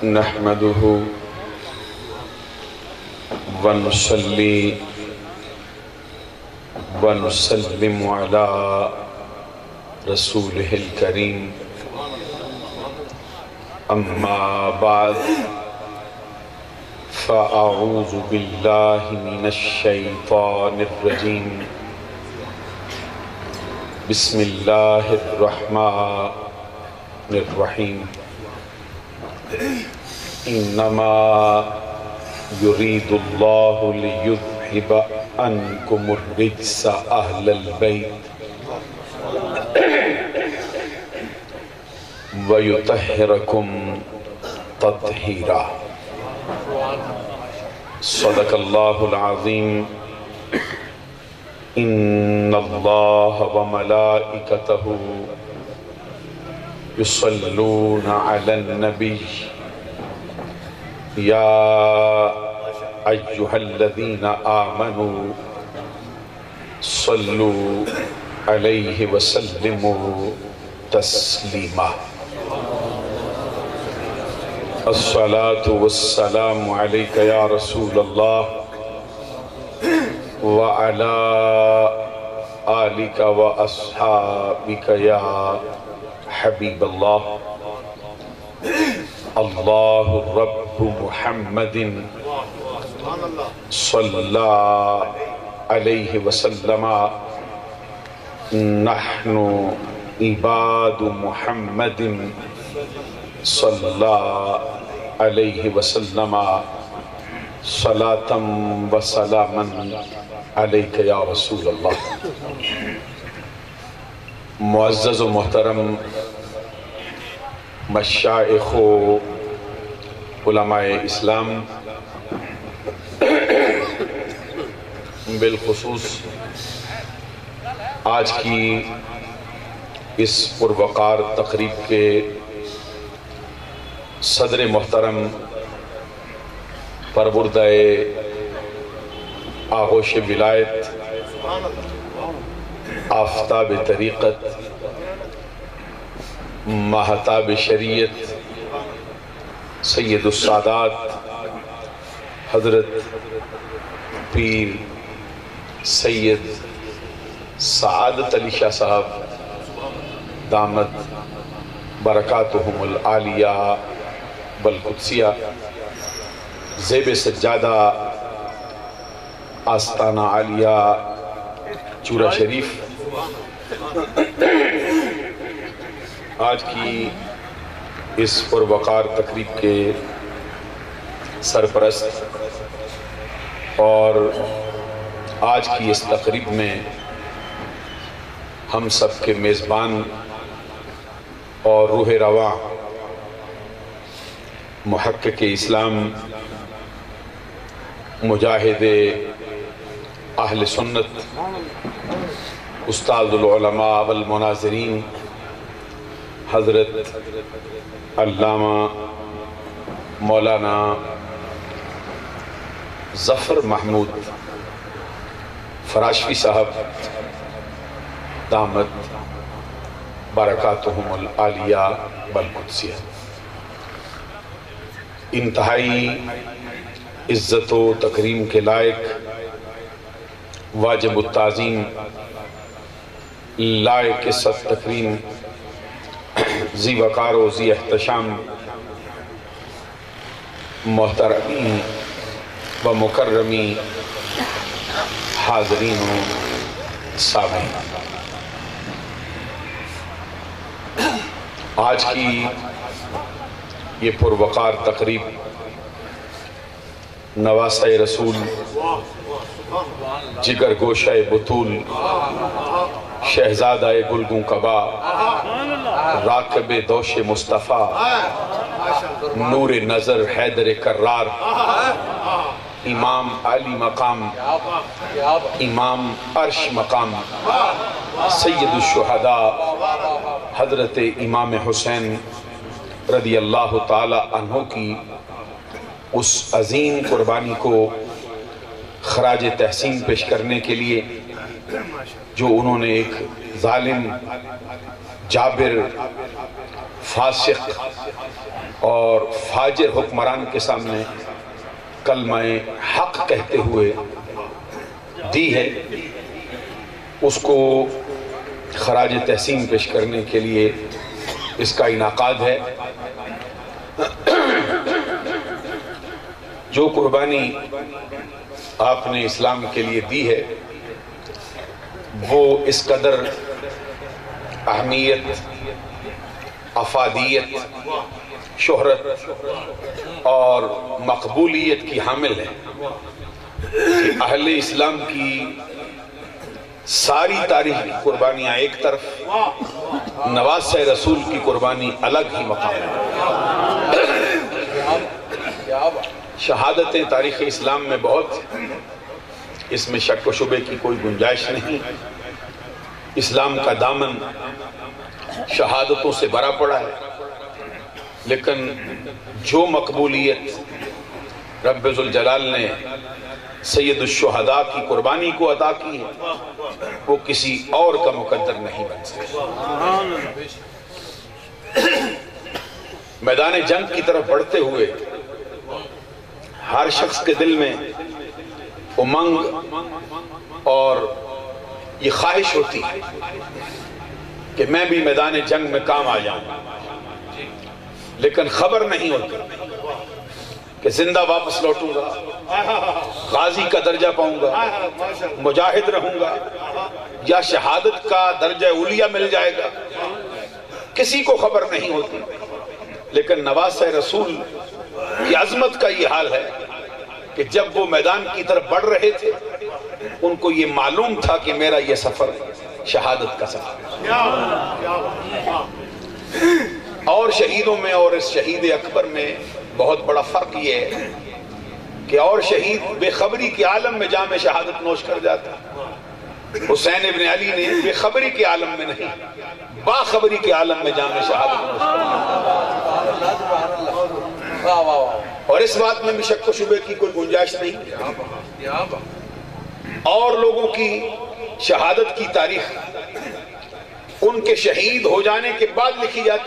نحمده ونصلي ونسلم على رسوله الكريم أما بعد فأعوذ بالله من الشيطان الرجيم بسم الله الرحمن الرحيم إنما يريد الله ليذهب عنكم الرجس أهل البيت ويطهركم تطهيرا صدق الله العظيم إن الله وملائكته يصلون على النبي يا أيها الذين آمنوا صلوا عليه وسلموا تسليما الصلاة والسلام عليك يا رسول الله وعلى آلك وأصحابك يا حبيب الله الله رب محمد صلى عليه وسلم نحن عباد محمد صلى عليه وسلم صلاة وسلاما عليك يا رسول الله معزز و محترم مشائخ و علماء اسلام، بالخصوص آج کی اس پروقار تقریب کے صدر محترم پروردہ آغوش ولایت، آفتاب طریقت، ماہتاب شریعت، سید السادات حضرت پیر سید سعادت علی شاہ صاحب دامت برکاتہم العالیہ بالقدسیہ، زیب سجادہ آستانہ عالیہ چورہ شریف، آج کی اس پروقار تقریب کے سرپرست اور آج کی اس تقریب میں ہم سب کے میزبان اور روح رواں محقق اسلام، مجاہد اہل سنت، استاد العلماء والمناظرین حضرت علامہ مولانا ظفر محمود فراشوی صاحب دامت برکاتہم العالیہ بالقدسیہ، انتہائی عزت و تکریم کے لائق، واجب التعظیم، لائق عزت تکریم، ذی وقار و ذی احتشام، محترمی و مکرمی حاضرین و سامعین، آج کی یہ پروقار تقریب نواسہ رسول، جگر گوشہ بطول، شہزادہ گلگوں کبا، راکب دوش مصطفیٰ، نور نظر حیدر کرار، امام علی مقام، امام عرش مقام، سید الشہداء حضرت امام حسین رضی اللہ تعالی عنہ کی اس عظیم قربانی کو خراج تحسین پیش کرنے کے لیے جو انہوں نے ایک ظالم، جابر، فاسق اور فاجر حکمران کے سامنے کلمہ حق کہتے ہوئے دی ہے، اس کو خراج تحسین پیش کرنے کے لیے اس کا انعقاد ہے۔ جو قربانی آپ نے اسلام کے لیے دی ہے وہ اس قدر اہمیت، افادیت، شہرت اور مقبولیت کی حامل ہے کہ اہل اسلام کی ساری تاریخ کی قربانیاں ایک طرف، نواسہ رسول کی قربانی الگ ہی مقام ہے۔ شہادتیں تاریخ اسلام میں بہت، اس میں شک و شبے کی کوئی گنجائش نہیں۔ اسلام کا دامن شہادتوں سے بھرا پڑا ہے، لیکن جو مقبولیت رب ذوالجلال نے سید الشہداء کی قربانی کو عطا کی ہے وہ کسی اور کا مقدر نہیں بن سکتا۔ میدان جنگ کی طرف بڑھتے ہوئے ہر شخص کے دل میں امنگ اور یہ خواہش ہوتی ہے کہ میں بھی میدان جنگ میں کام آ جاؤں، لیکن خبر نہیں ہوتی کہ زندہ واپس لوٹوں گا، غازی کا درجہ پاؤں گا، مجاہد رہوں گا، یا شہادت کا درجہ اولیہ مل جائے گا، کسی کو خبر نہیں ہوتی۔ لیکن نواسہ رسول کی عظمت کا یہ حال ہے کہ جب وہ میدان کی طرف بڑھ رہے تھے ان کو یہ معلوم تھا کہ میرا یہ سفر شہادت کا سفر ہے۔ اور شہیدوں میں اور اس شہید اکبر میں بہت بڑا فرق یہ ہے کہ اور شہید بے خبری کے عالم میں جام شہادت نوش کر جاتا، حسین ابن علی نے بے خبری کے عالم میں نہیں، باخبری کے عالم میں جام شہادت نوش کر جاتا۔ اور اس بات میں بھی شک و شبے کی کوئی گنجائش نہیں۔ اور لوگوں کی شہادت کی تاریخ ان کے شہید ہو جانے کے بعد لکھی جاتی۔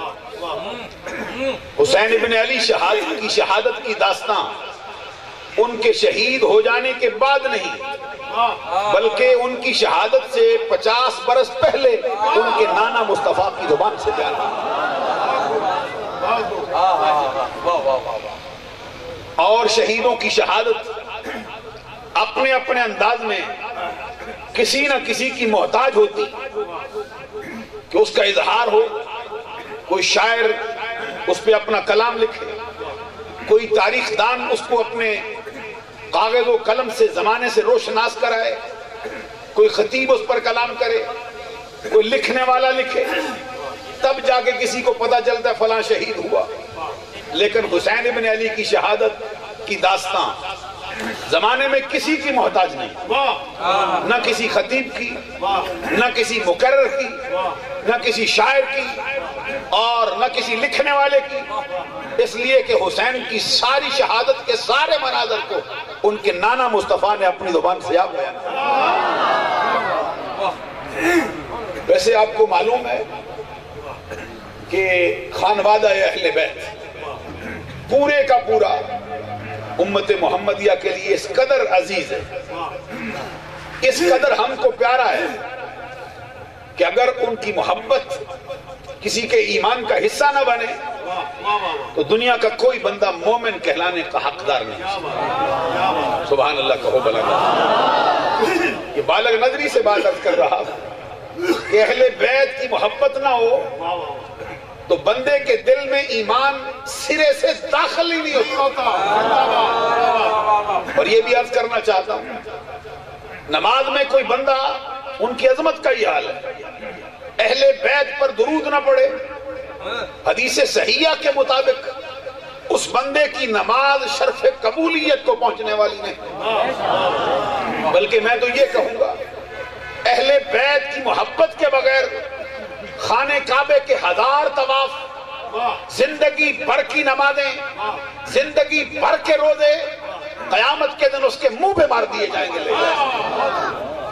حسین ابن علی کی شہادت کی داستان ان کے شہید ہو جانے کے بعد نہیں، بلکہ ان کی شہادت سے 50 برس پہلے ان کے نانا مصطفیٰ کی زبان سے بیان اور شہیدوں کی شہادت اپنے اپنے انداز میں کسی نہ کسی کی محتاج ہوتی کہ اس کا اظہار ہو، کوئی شاعر اس پہ اپنا کلام لکھے، کوئی تاریخ دان اس کو اپنے کاغذ و قلم سے زمانے سے روشناس کرائے، کوئی خطیب اس پر کلام کرے، کوئی لکھنے والا لکھے، تب جا کے کسی کو پتہ چلتا ہے فلاں شہید ہوا۔ لیکن حسین ابن علی کی شہادت کی داستان زمانے میں کسی کی محتاج نہیں، نہ کسی خطیب کی، نہ کسی مقرر کی، نہ کسی شاعر کی، اور نہ کسی لکھنے والے کی، اس لیے کہ حسین کی ساری شہادت کے سارے مناظر کو ان کے نانا مصطفیٰ نے اپنی زبان سے آپ بیان کیا۔ ویسے آپ کو معلوم ہے کہ خانوادہ اہل بیت پورے کا پورا امت محمدیہ کے لیے اس قدر عزیز ہے، اس قدر ہم کو پیارا ہے کہ اگر ان کی محبت کسی کے ایمان کا حصہ نہ بنے تو دنیا کا کوئی بندہ مومن کہلانے کا حقدار نہیں۔ سبحان اللہ کہو بلا۔ یہ بالغ نظری سے بات عرض کر رہا کہ اہل بیت کی محبت نہ ہو تو بندے کے دل میں ایمان سرے سے داخل ہی نہیں ہوتا۔ اور یہ بھی عرض کرنا چاہتا ہوں، نماز میں کوئی بندہ، ان کی عظمت کا یہ حال ہے، اہل بیت پر درود نہ پڑھے، حدیث صحیحہ کے مطابق اس بندے کی نماز شرف قبولیت کو پہنچنے والی نہیں، بلکہ میں تو یہ کہوں گا اہل بیت کی محبت کے بغیر خانہ کعبے کے 1000 طواف، زندگی بھر کی نمازیں، زندگی بھر کے روزے، قیامت کے دن اس کے منہ پہ مار دیے جائیں گے۔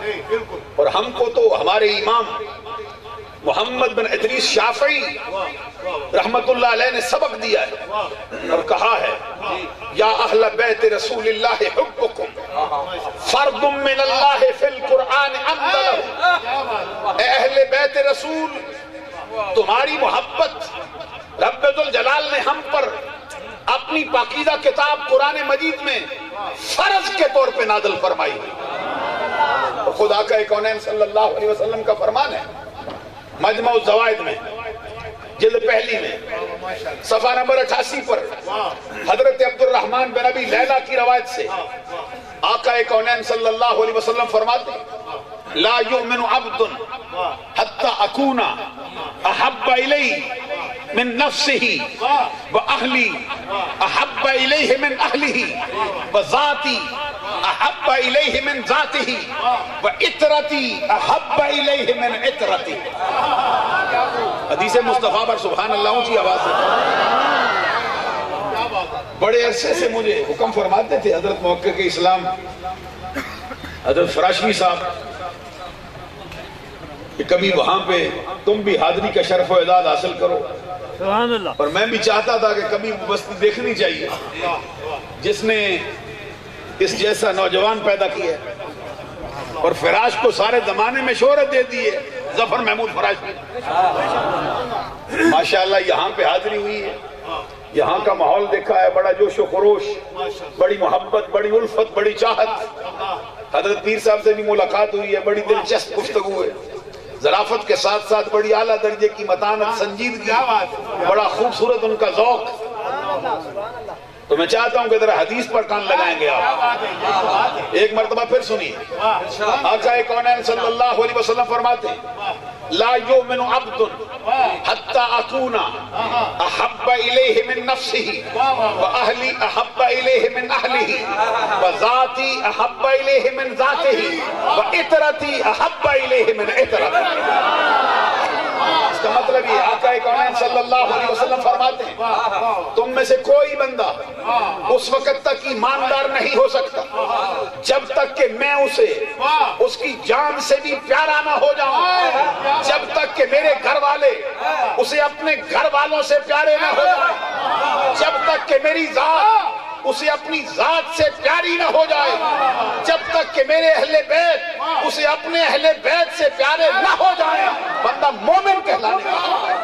اور ہم کو تو ہمارے امام محمد بن ادریس شافعی رحمت اللہ علیہ نے سبق دیا ہے اور کہا ہے یا اہل بیت رسول اللہ حبکم فرد من اللہ فی القرآن امد لہ، اے اہل بیت رسول تمہاری محبت رب ذوالجلال نے ہم پر اپنی پاکیزہ کتاب قرآن مجید میں فرض کے طور پہ نازل فرمائی ہے۔ اور خدا کا کونین صلی اللہ علیہ وسلم کا فرمان ہے مجمع الزوائد میں جلد پہلی میں صفحہ نمبر 88 پر حضرت عبد الرحمن بن ابی لیلہ کی روایت سے آقا کونین صلی اللہ علیہ وسلم فرماتے لا یؤمن عبد حتی اکون احب الیہ من نفسہ واہلی احب الیہ من اہلہ وذاتی احب الیہ من ذاتہ وعطرتی احب الیہ من عطرتی۔ حدیث مصطفیٰ پر سبحان اللہ اونچی آواز سے بڑے عرصے سے مجھے حکم فرماتے تھے حضرت محقق اسلام حضرت فراشوی صاحب کہ کبھی وہاں پہ تم بھی حاضری کا شرف و اعزاز حاصل کرو، سبحان اللہ۔ اور میں بھی چاہتا تھا کہ کبھی وہ بستی دیکھنی چاہیے جس نے اس جیسا نوجوان پیدا کیا ہے اور فراش کو سارے زمانے میں شہرت دے دی ہے، ظفر محمود فراشوی۔ ماشاءاللہ یہاں پہ حاضری ہوئی ہے، یہاں کا ماحول دیکھا ہے، بڑا جوش و خروش، بڑی محبت، بڑی الفت، بڑی چاہت۔ حضرت پیر صاحب سے بھی ملاقات ہوئی ہے، بڑی دلچسپ گفتگو ہے، ظرافت کے ساتھ ساتھ بڑی اعلیٰ درجے کی متانت، سنجیدگی، بڑا خوبصورت ان کا ذوق۔ تو میں چاہتا ہوں کہ ذرا حدیث پر کان لگائیں گے آپ، ایک مرتبہ پھر سنیے۔ آقا کونین صلی اللہ علیہ وسلم فرماتے ہیں لا یؤمن عبد حتی اکون احب الیہ من نفسہ واہلی احب الیہ من اہلہ وذاتی احب الیہ من ذاتہ وعطرتی احب الیہ من عطرتہ۔ اس کا مطلب یہ آقا کونین صلی اللہ علیہ وسلم فرماتے ہیں تم میں سے کوئی بندہ اس وقت تک ایماندار نہیں ہو سکتا جب تک کہ میں اسے اس کی جان سے بھی پیارا نہ ہو جاؤں، جب تک کہ میرے گھر والے اسے اپنے گھر والوں سے پیارے نہ ہو جائیں، جب تک کہ میری ذات اسے اپنی ذات سے پیاری نہ ہو جائے، جب تک کہ میرے اہل بیت اسے اپنے اہل بیت سے پیارے نہ ہو جائیں، بندہ مومن کہلانے کا۔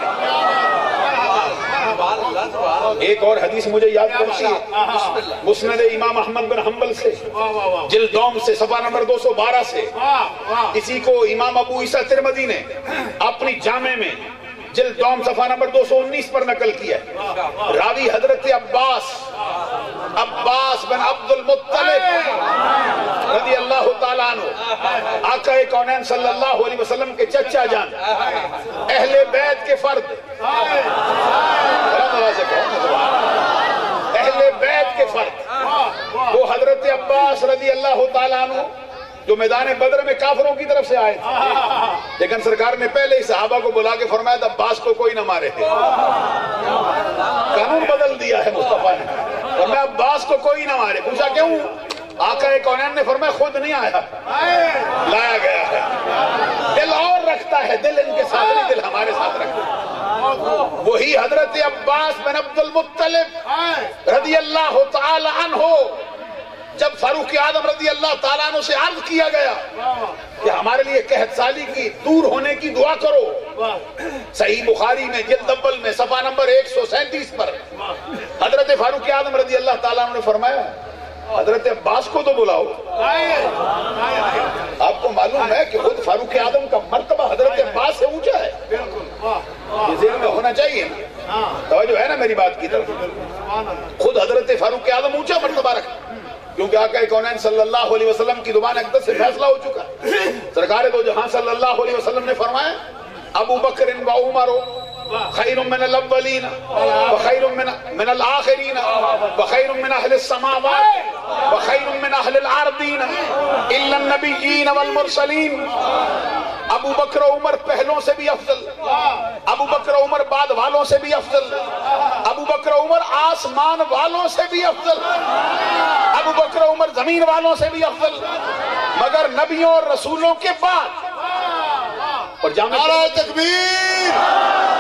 ایک اور حدیث مجھے یاد پڑتی ہے مسند امام احمد بن حنبل سے جلد دوم سے صفحہ نمبر 212 سے، اسی کو امام ابو عیسیٰ ترمذی نے اپنی جامع میں جلد دوم صفحہ نمبر 219 پر نقل کیا ہے۔ راوی حضرت عباس بن عبد المطلب رضی اللہ تعالیٰ عنہ آقا کونین صلی اللہ علیہ وسلم کے چچا جان، اہل بیت کے فرد، اہل بیت کے فرد، وہ حضرت عباس رضی اللہ تعالیٰ عنہ جو میدان بدر میں کافروں کی طرف سے آئے تھے، لیکن سرکار نے پہلے ہی صحابہ کو بلا کے فرمایا تھا عباس کو کوئی نہ مارے تھے۔ قانون بدل دیا ہے مصطفیٰ نے، فرمایا عباس کو کوئی نہ مارے۔ پوچھا کیوں؟ آقا کونین نے فرمایا خود نہیں آیا، لایا گیا ہے۔ دل اور رکھتا ہے، دل ان کے ساتھ نہیں، دل ہمارے ساتھ رکھتا ہے۔ وہی حضرت عباس بن عبد المطلب رضی اللہ تعالی عنہ جب فاروق اعظم رضی اللہ تعالیٰ عنہ سے عرض کیا گیا کہ ہمارے لیے قحط سالی کی دور ہونے کی دعا کرو، صحیح بخاری میں جلد اول میں صفحہ نمبر 137 پر حضرت فاروق اعظم رضی اللہ تعالیٰ عنہ نے فرمایا حضرت عباس کو تو بلاؤ۔ آپ کو معلوم ہے کہ خود فاروق اعظم کا مرتبہ حضرت عباس سے اونچا ہے، یہ ذہن میں ہونا چاہیے، توجہ ہے نا میری بات کی طرف۔ خود حضرت فاروق اعظم اونچا مرتبہ رکھتا، کیونکہ آقا کونین صلی اللہ علیہ وسلم کی زبان اقدس سے فیصلہ ہو چکا۔ سرکار دو جہاں صلی اللہ علیہ وسلم نے فرمایا ابو بکر و عمر خیر من الاولین وخیر من الاخرین وخیر من اہل السماوات وخیر من اہل الارضین الا النبیین والمرسلین۔ ابو بکر و عمر پہلوں سے بھی افضل، ابو بکر و عمر بعد والوں سے بھی افضل، ابو بکر و عمر آسمان والوں سے بھی افضل، ابو بکر و عمر زمین والوں سے بھی افضل، مگر نبیوں اور رسولوں کے بعد۔ اور جامع نعرہ تکبیر،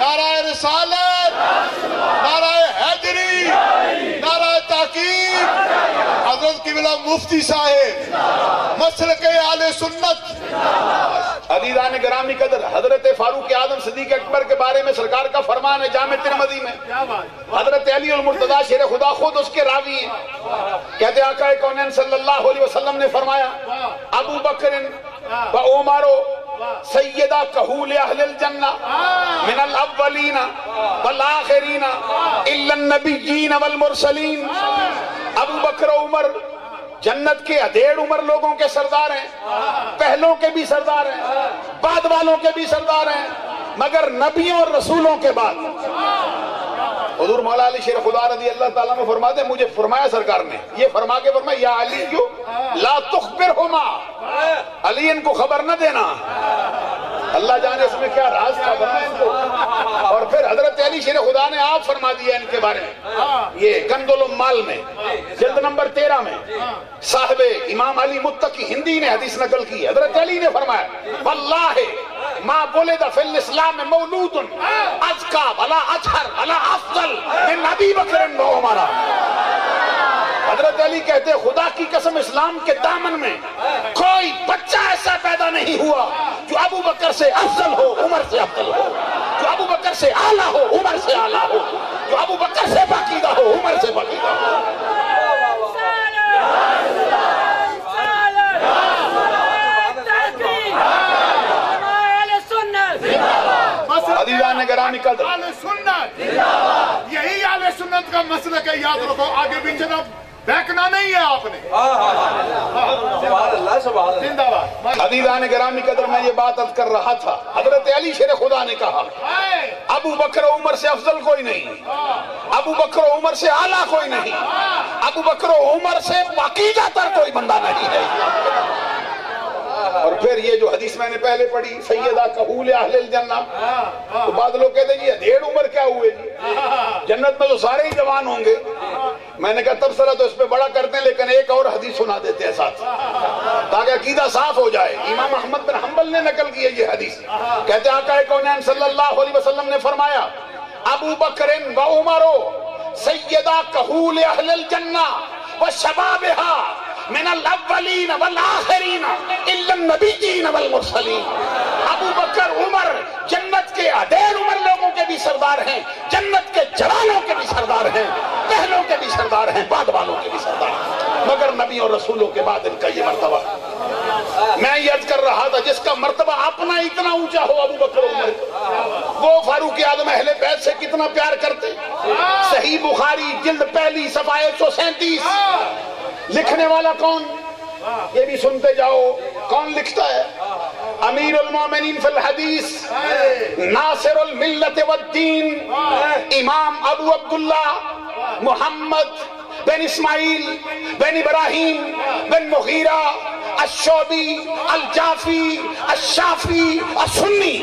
نعرہ رسالت، نعرہ حیدری، نعرہ تحقیق، حضرت قبلہ مفتی صاحب، مسلک اہل سنت۔ عزیزان گرامی قدر، حضرت فاروق اعظم صدیق اکبر کے بارے میں سرکار کا فرمان ہے جامع ترمذی میں، حضرت علی المرتضیٰ شیر خدا خود اس کے راوی ہیں، کہتے ہیں آقا کونین صلی اللہ علیہ وسلم نے فرمایا ابو بکر و عمر سیدہ کہول اہل الجنہ من الاولین والآخرین الا النبیین والمرسلین۔ ابو بکر و عمر جنت کے ادھیڑ عمر لوگوں کے سردار ہیں، پہلوں کے بھی سردار ہیں، بعد والوں کے بھی سردار ہیں، مگر نبیوں اور رسولوں کے بعد۔ حضور مولا علی شیر خدا رضی اللہ تعالیٰ میں فرماتے ہیں، مجھے فرمایا سرکار نے، یہ فرما کے فرمایا یا علی کیوں لا تخبرہما، علی ان کو خبر نہ دینا، اللہ جانے اس میں کیا راز تھا بنا ان کو۔ اور پھر حضرت علی شیر خدا نے آپ فرما دیا ان کے بارے میں، یہ کنز الاموال میں جلد نمبر 13 میں صاحب امام علی متقی ہندی نے حدیث نقل کی، حضرت علی نے فرمایا واللہ ما ولد فی الاسلام مولود ازکا ولا اطہر ولا افضل من ابی بکر و عمر۔ حضرت علی کہتے خدا کی قسم اسلام کے دامن میں کوئی بچہ ایسا پیدا نہیں ہوا جو ابو بکر سے افضل ہو، عمر سے افضل ہو، جو ابو بکر سے اعلیٰ ہو، عمر سے اعلیٰ ہو، جو ابو بکر سے پاکیزہ ہو، عمر سے پاکیزہ ہو۔ عزیزان گرامی قدر، اہل سنت، یہی اہل سنت کا مسلک ہے، یاد رکھو، آگے بھی جناب بیکنا نہیں ہے آپ نے۔ زندہ باد۔ عزیزان گرامی قدر، میں یہ بات عرض کر رہا تھا، حضرت علی شیر خدا نے کہا ابو بکر و عمر سے افضل کوئی نہیں، ابو بکر و عمر سے اعلیٰ کوئی نہیں، ابو بکر و عمر سے پاکیزہ تر کوئی بندہ نہیں ہے۔ اور پھر یہ جو حدیث میں نے پہلے پڑھی سیدہ کہول اہل الجنہ، تو بعض لوگ کہتے ہیں یہ ڈیڑھ عمر کیا ہوئے جی، جنت میں تو سارے ہی جوان ہوں گے۔ میں نے کہا تبصرہ تو اس پہ بڑا کرتے ہیں، لیکن ایک اور حدیث سنا دیتے ہیں ساتھ تاکہ عقیدہ صاف ہو جائے۔ امام احمد بن حنبل نے نقل کی ہے یہ حدیث، کہتے ہیں آقا کونین صلی اللہ علیہ وسلم نے فرمایا ابو بکر و عمر سیدہ کہول اہل الجنہ وشبابہا من الاولین والآخرین الا النبیین والمرسلین۔ ابو بکر عمر جنت کے ادھیڑ عمر لوگوں کے بھی سردار ہیں، جنت کے جوانوں کے بھی سردار ہیں، پہلوں کے بھی سردار ہیں، بعد والوں کے بھی سردار ہیں، مگر نبی اور رسولوں کے بعد ان کا یہ مرتبہ۔ میں یہ عرض کر رہا تھا جس کا مرتبہ اپنا اتنا اونچا ہو ابو بکر عمر، وہ فاروق اعظم اہل بیت سے کتنا پیار کرتے۔ صحیح بخاری جلد پہلی صفحہ 137، لکھنے والا کون؟ یہ بھی سنتے جاؤ، کون لکھتا ہے؟ امیر المومنین فی الحدیث، ناصر الملت والدین، امام ابو عبداللہ محمد بن اسماعیل بن ابراہیم بن مغیرہ الشعبی الجعفی الشافعی السنی۔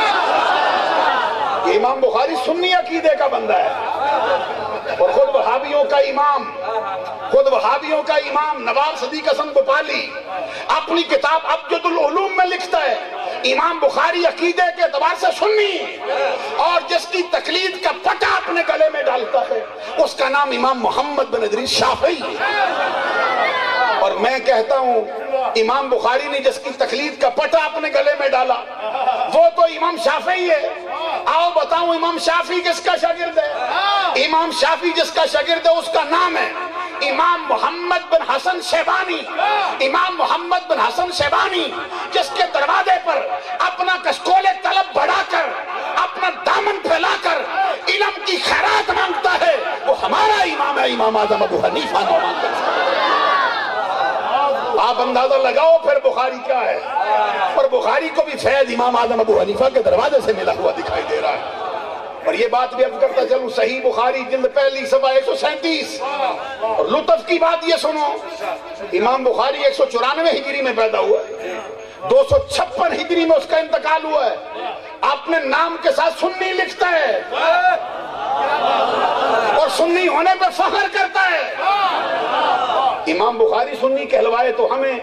یہ امام بخاری سنی عقیدے کا بندہ ہے، اور خود وہابیوں کا امام، خود وہابیوں کا امام نواب صدیق حسن بھوپالی اپنی کتاب ابجد العلوم میں لکھتا ہے امام بخاری عقیدے کے اعتبار سے سنی، اور جس کی تقلید کا پٹا اپنے گلے میں ڈالتا ہے اس کا نام امام محمد بن ادریس شافعی ہے۔ اور میں کہتا ہوں امام بخاری نے جس کی تقلید کا پٹا اپنے گلے میں ڈالا وہ تو امام شافعی ہے۔ آؤ بتاؤں امام شافعی کس کا شاگرد ہے؟ امام شافعی جس کا شاگرد ہے اس کا نام ہے امام محمد بن حسن شیبانی۔ امام محمد بن حسن شیبانی جس کے دروازے پر اپنا کشکول طلب بڑھا کر، اپنا دامن پھیلا کر علم کی خیرات مانگتا ہے، وہ ہمارا امام ہے، امام اعظم ابو حنیفہ نعمان بن ثابت۔ آپ اندازہ لگاؤ پھر بخاری کیا ہے، اور بخاری کو بھی فیض امام اعظم ابو حنیفہ کے دروازے سے ملا ہوا دکھائی دے رہا ہے۔ اور یہ بات بھی عرض کرتا چلوں، صحیح بخاری جلد پہلی صفحہ 137، اور لطف کی بات یہ سنو، امام بخاری 194 ہجری میں پیدا ہوا ہے، 256 ہجری میں اس کا انتقال ہوا ہے، اپنے نام کے ساتھ سنی لکھتا ہے اور سنی ہونے پہ فخر کرتا ہے۔ امام بخاری سنی کہلوائے تو ہمیں،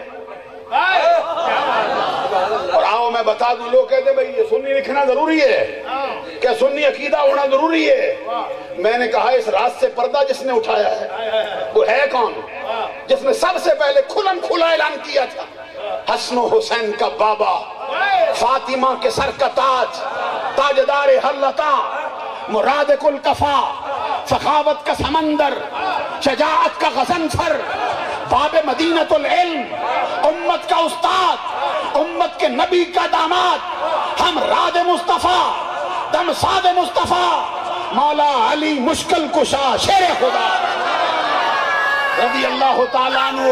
اور آؤ میں بتا دوں، لوگ کہتے ہیں بھئی یہ سنی لکھنا ضروری ہے، کہ سنی عقیدہ ہونا ضروری ہے. میں نے کہا اس رات سے پردہ جس نے اٹھایا ہے وہ ہے کون؟ جس نے سب سے پہلے کھلم کھلا اعلان کیا تھا حسن و حسین کا بابا، فاطمہ کے سر کا تاج، تاجدار حلتا، مراد کل کفا، سخاوت کا سمندر، شجاعت کا غضنفر، باب مدینۃ العلم، امت کا استاد، امت کے نبی کا داماد، ہم راد مصطفیٰ، دم ساد مصطفیٰ، مولا علی مشکل کشا شیر خدا رضی اللہ تعالیٰ عنہ.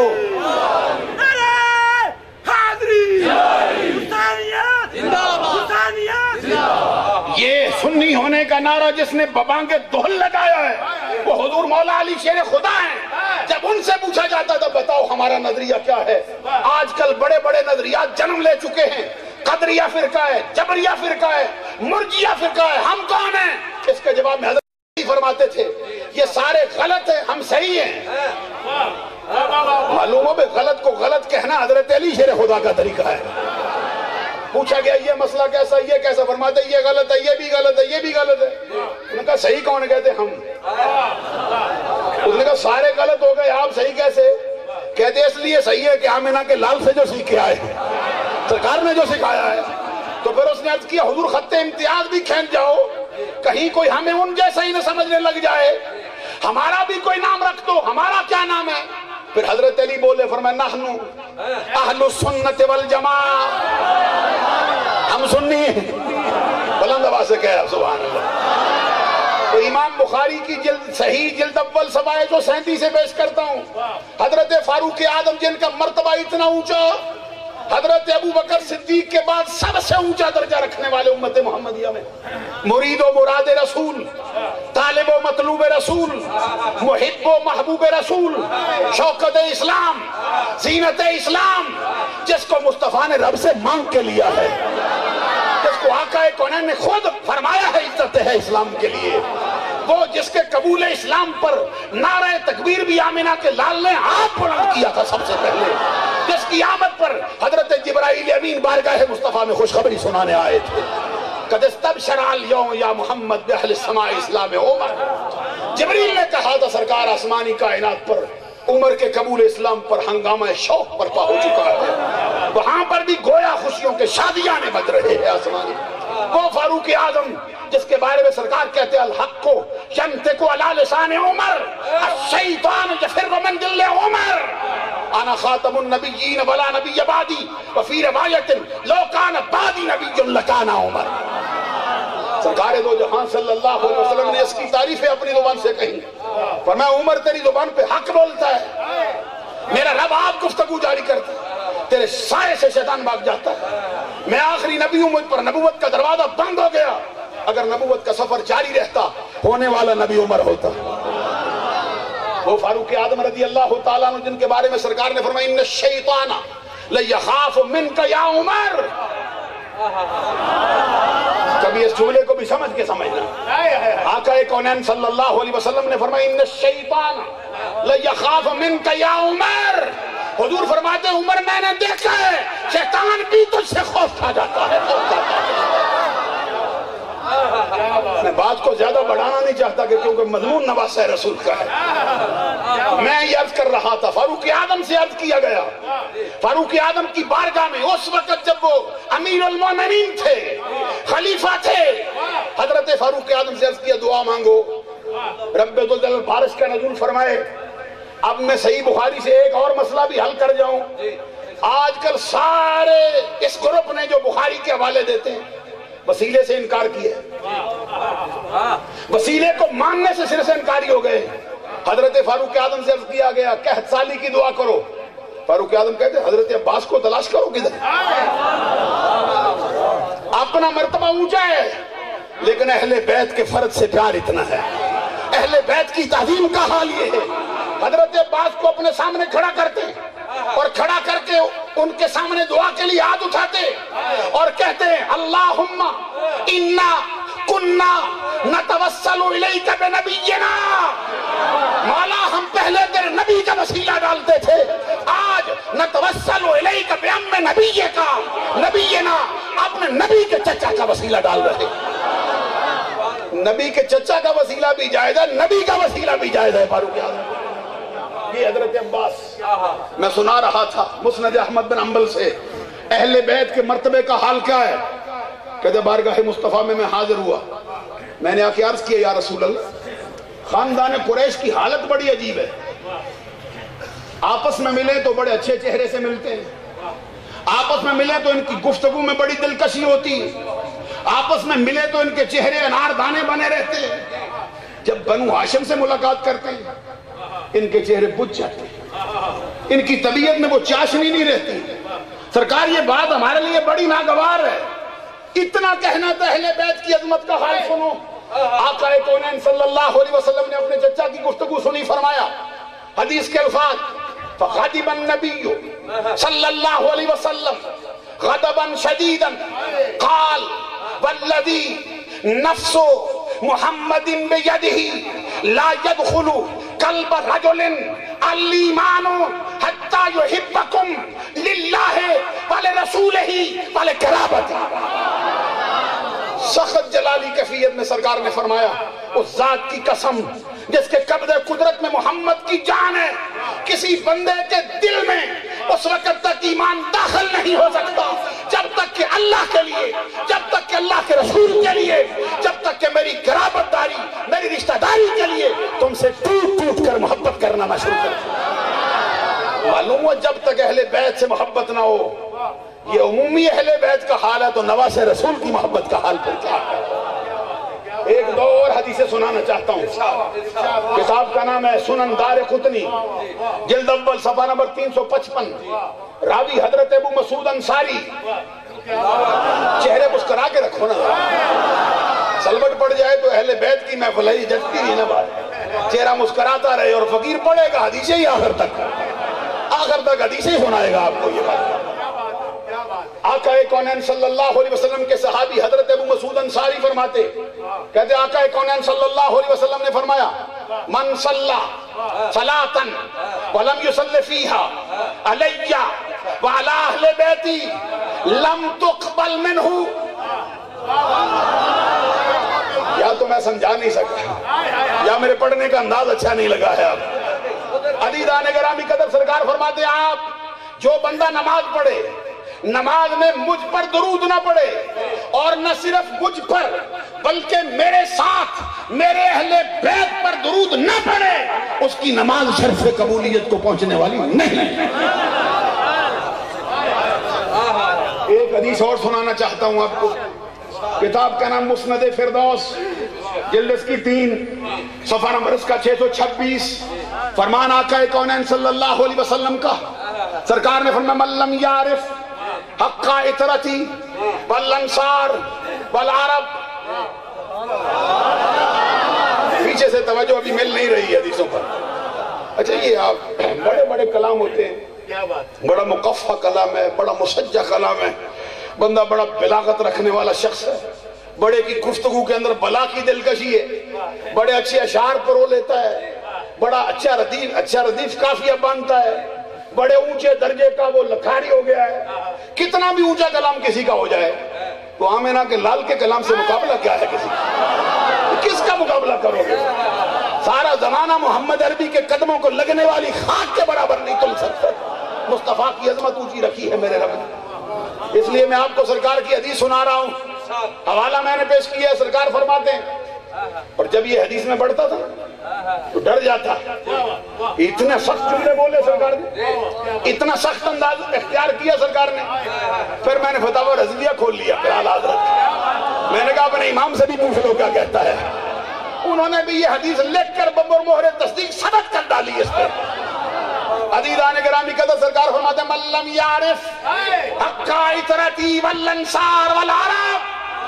یہ سنی ہونے کا نعرہ جس نے ببانگ دہل لگایا ہے وہ حضور مولا علی شیر خدا ہیں. جب ان سے پوچھا جاتا تھا بتاؤ ہمارا نظریہ کیا ہے، آج کل بڑے بڑے نظریات جنم لے چکے ہیں. قدریہ فرقہ ہے، جبریہ فرقہ ہے، مرجیہ فرقہ ہے، ہم کون ہیں؟ اس کے جواب میں حضرت فرماتے تھے یہ سارے غلط ہیں، ہم صحیح ہیں. معلوم ہو بے غلط کو غلط کہنا حضرت علی شیر خدا کا طریقہ ہے. پوچھا گیا یہ مسئلہ کیسا، یہ کیسا؟ فرماتے یہ غلط ہے، یہ بھی غلط ہے، یہ بھی غلط ہے. انہوں نے کہا صحیح کون؟ کہتے ہم. انہوں نے کہا سارے غلط ہو گئے، آپ صحیح کیسے؟ کہتے اس لیے صحیح ہے کہ آمینہ کے لال سے جو سیکھ کے آئے سرکار نے جو سکھایا ہے. تو پھر اس نے عرض کیا حضور خط امتیاز بھی کھینچ جاؤ، کہیں کوئی ہمیں ان جیسا ہی نہ سمجھنے لگ جائے، ہمارا بھی کوئی نام رکھ دو. ہمارا کیا نام ہے؟ پھر حضرت علی بولے فرمایا نحنو اہل السنت والجماعہ، ہم سنی ہیں. بلند آواز سے کہا سبحان اللہ. تو امام بخاری کی جلد صحیح جلد اول صفحہ 137 سے پیش کرتا ہوں. حضرت فاروق اعظم جن کا مرتبہ اتنا اونچا، حضرت ابو بکر صدیق کے بعد سب سے اونچا درجہ رکھنے والے امت محمدیہ میں، مرید و مراد رسول، طالب و مطلوب رسول، محب و محبوب رسول، شوکت اسلام، زینت اسلام، جس کو مصطفیٰ نے رب سے مانگ کے لیا ہے، جس کو آقا کونین نے خود فرمایا ہے عزت ہے اسلام کے لیے، وہ جس کے قبول اسلام پر نعرہ تکبیر بھی آمینہ کے لال نے آپ بلند کیا تھا سب سے پہلے، جس کی آمد پر حضرت جبرائیل امین بارگاہ مصطفیٰ میں خوشخبری سنانے آئے تھے. قد استبشر اليوم یا محمد بأہل السماء اسلام عمر. جبریل نے کہا تھا سرکار آسمانی کائنات پر عمر کے قبول اسلام پر ہنگامہ شوق برپا ہو چکا ہے، وہاں پر بھی گویا خوشیوں کے شادیاں نے بج رہے ہیں آسمانی. وہ فاروق اعظم جس کے بارے میں سرکار کہتے ہیں الحق کو ینطق علی لسان عمر الشیطان یفر من دل عمر انا خاتم النبیین ولا نبی بعدی وفی روایت لو کان بعدی نبی لکان عمر. سرکار دو جہان صلی اللہ علیہ وسلم نے اس کی تعریفیں اپنی زبان سے کہیں. فرمایا عمر تیری زبان پہ حق بولتا ہے، میرا رب آپ گفتگو جاری کرتا ہے، تیرے سائے سے شیطان بھاگ جاتا ہے. میں آخری نبی ہوں، مجھ پر نبوت کا دروازہ بند ہو گیا. اگر نبوت کا سفر جاری رہتا ہونے والا نبی عمر ہوتا. وہ فاروق اعظم رضی اللہ تعالیٰ عنہ جن کے بارے میں سرکار نے فرمایا ان الشیطان لیخاف منک یا عمر. کبھی اس جملے کو بھی سمجھ کے سمجھنا. آقا کونین صلی اللہ علیہ وسلم نے فرمایا ان الشیطان لیخاف منک یا عمر. حضور فرماتے ہیں عمر میں نے دیکھا ہے شیطان بھی تجھ سے خوف کھا جاتا ہے. میں بات کو زیادہ بڑھانا نہیں چاہتا کہ کیونکہ مضمون نواسہ رسول کا ہے. میں یہ عرض کر رہا تھا فاروق اعظم سے عرض کیا گیا، فاروق اعظم کی بارگاہ میں اس وقت جب وہ امیر المومنین تھے، خلیفہ تھے، حضرت فاروق اعظم سے عرض کیا دعا مانگو رب ذوالجلال بارش کا نزول فرمائے. اب میں صحیح بخاری سے ایک اور مسئلہ بھی حل کر جاؤں. آج کل سارے اس گروپ نے جو بخاری کے حوالے دیتے ہیں وسیلے سے انکار کیا ہے، وسیلے کو ماننے سے سر سے انکاری ہو گئے. حضرت فاروق اعظم سے عرض کیا گیا قحط سالی کی دعا کرو. فاروق اعظم کہتے ہیں حضرت عباس کو تلاش کرو کدھر. اپنا مرتبہ اونچا ہے لیکن اہل بیت کے فرد سے پیار اتنا ہے. اہل بیت کی تعظیم کا حال یہ ہے حضرت عباس کو اپنے سامنے کھڑا کرتے اور کھڑا کر کے ان کے سامنے دعا کے لیے ہاتھ اٹھاتے اور کہتے ہیں اللہم انا کننا نتوسل الیک بنبینا. مولا ہم پہلے تیرے نبی کا وسیلہ ڈالتے تھے، آج نتوسل الیک بعم نبیکا نبینا، اپنے نبی کے چچا کا وسیلہ ڈال رہے. نبی کے چچا کا وسیلہ بھی جائز ہے، نبی کا وسیلہ بھی جائز ہے فاروق اعظم۔ یہ حضرت عباس میں سنا رہا تھا مسند احمد بن حنبل سے، اہل بیت کے مرتبے کا حال کیا ہے؟ کہتے بارگاہ مصطفیٰ میں حاضر ہوا، میں نے آ کے عرض کیا یا رسول اللہ، خاندان قریش کی حالت بڑی عجیب ہے، آپس میں ملے تو بڑے اچھے چہرے سے ملتے ہیں، آپس میں ملے تو ان کی گفتگو میں بڑی دلکشی ہوتی ہے، آپس میں ملے تو ان کے چہرے انار دانے بنے رہتے ہیں، جب بنو ہاشم سے ملاقات کرتے ہیں ان کے چہرے بجھ جاتے ہیں، ان کی طبیعت میں وہ چاشنی نہیں رہتی۔ سرکار یہ بات ہمارے لیے بڑی ناگوار ہے، اتنا کہنا تھا اہل بیت کی عظمت کا حال سنو۔ آقا کونین صلی اللہ علیہ وسلم نے اپنے چچا کی گفتگو سنی، فرمایا حدیث کے الفاظ فغضب النبی صلی اللہ علیہ وسلم غضبا شدیدا قال والذی نفس محمد بیدہ لا يدخل قلب رجل الایمان حتی یحبکم للہ ولرسولہ ولقرابتہ۔ سخت جلالی کیفیت میں سرکار نے فرمایا اس ذات کی قسم جس کے قبض قدرت میں محمد کی جان ہے، کسی بندے کے دل میں اس وقت تک ایمان داخل نہیں ہو سکتا جب تک کہ اللہ کے لیے، جب تک کہ اللہ کے رسول کے لیے، جب تک کہ میری قرابت داری، میری رشتہ داری کے لیے تم سے ٹوٹ ٹوٹ کر محبت کرنا نہ شروع کروں۔ معلوم ہوا جب تک اہل بیت سے محبت نہ ہو، یہ عمومی اہل بیت کا حال ہے تو نواز رسول کی محبت کا حال پھر کیا ہے؟ ایک دو اور حدیثیں سنانا چاہتا ہوں۔ کتاب کا نام ہے سنن دار قطنی، جلد اول صفحہ نمبر 355، راوی حضرت ابو مسعود انصاری۔ چہرے مسکرا کے رکھو نا، سلبٹ پڑ جائے تو اہل بیت کی محفل ہے، جگتی نہیں نا بات، چہرہ مسکراتا رہے اور فقیر پڑھے گا حدیثیں ہی آخر تک حدیثیں ہی سنائے گا آپ کو۔ یہ بات آقا کونین صلی اللہ علیہ وسلم کے صحابی حضرت ابو مسعود انصاری فرماتے، کہتے آقا کونین صلی اللہ علیہ وسلم نے فرمایا من صلی صلاۃ ولم یصلی فیہا علی وعلی اہل بیتی لم تقبل منہ۔ یا تو میں سمجھا نہیں سکتا یا میرے پڑھنے کا انداز اچھا نہیں لگا ہے۔ آپ عزیزان گرامی قدر سرکار فرماتے آپ جو بندہ نماز پڑھے، نماز میں مجھ پر درود نہ پڑے، اور نہ صرف مجھ پر بلکہ میرے ساتھ میرے اہل بیت پر درود نہ پڑے، اس کی نماز شرف قبولیت کو پہنچنے والی نہیں۔ ایک حدیث اور سنانا چاہتا ہوں آپ کو، کتاب کا نام مسند فردوس، جلد اس کی 3، صفحہ نمبر اس کا 626، فرمان آقا کونین صلی اللہ علیہ وسلم کا، سرکار نے فرمایا من لم یعرف حق عطرتی والانصار والعرب۔ پیچھے سے توجہ ابھی مل نہیں رہی ہے حدیثوں پر۔ اچھا یہ آپ بڑے بڑے کلام ہوتے ہیں، بڑا مقفع کلام ہے، بڑا مسجع کلام ہے، بندہ بڑا بلاغت رکھنے والا شخص ہے، بڑے کی گفتگو کے اندر بلا کی دلکشی ہے، بڑے اچھے اشعار پرو لیتا ہے، بڑا اچھا ردیف قافیہ باندھتا ہے، بڑے اونچے درجے کا وہ لکھاری ہو گیا ہے۔ کتنا بھی اونچا کلام کسی کا ہو جائے تو آمینہ کے لال کے کلام سے مقابلہ کیا ہے کسی کا؟ کس کا مقابلہ کرو گے؟ سارا زمانہ محمد عربی کے قدموں کو لگنے والی خاک کے برابر نہیں تل سکتا۔ مصطفیٰ کی عظمت اونچی رکھی ہے میرے رب نے، اس لیے میں آپ کو سرکار کی حدیث سنا رہا ہوں۔ حوالہ میں نے پیش کیا ہے، سرکار فرماتے ہیں، اور جب یہ حدیث میں پڑھتا تھا تو ڈر جاتا، اتنے سخت جملے بولے سرکار نے، اتنا سخت انداز اختیار کیا سرکار نے۔ پھر میں نے فتاوی رضویہ کھول لیا اعلیٰ حضرت، میں نے کہا اپنے امام سے بھی پوچھ لو کیا کہتا ہے۔ انہوں نے بھی یہ حدیث لکھ کر ببر مہر تصدیق ثبت کر ڈالی اس پہ۔ عزیزان گرامی قدر سرکار فرماتے ہیں من لم یعرف حق عطرتی والانصار والعرب،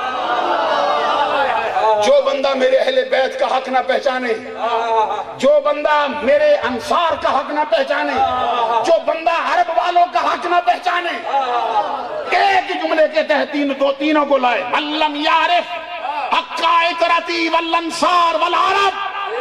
جو بندہ میرے اہل بیت کا حق نہ پہچانے، جو بندہ میرے انصار کا حق نہ پہچانے، جو بندہ عرب والوں کا حق نہ پہچانے، ایک جملے کے تحت تینوں کو لائے، من لم یعرف حق عطرتی والانصار والعرب۔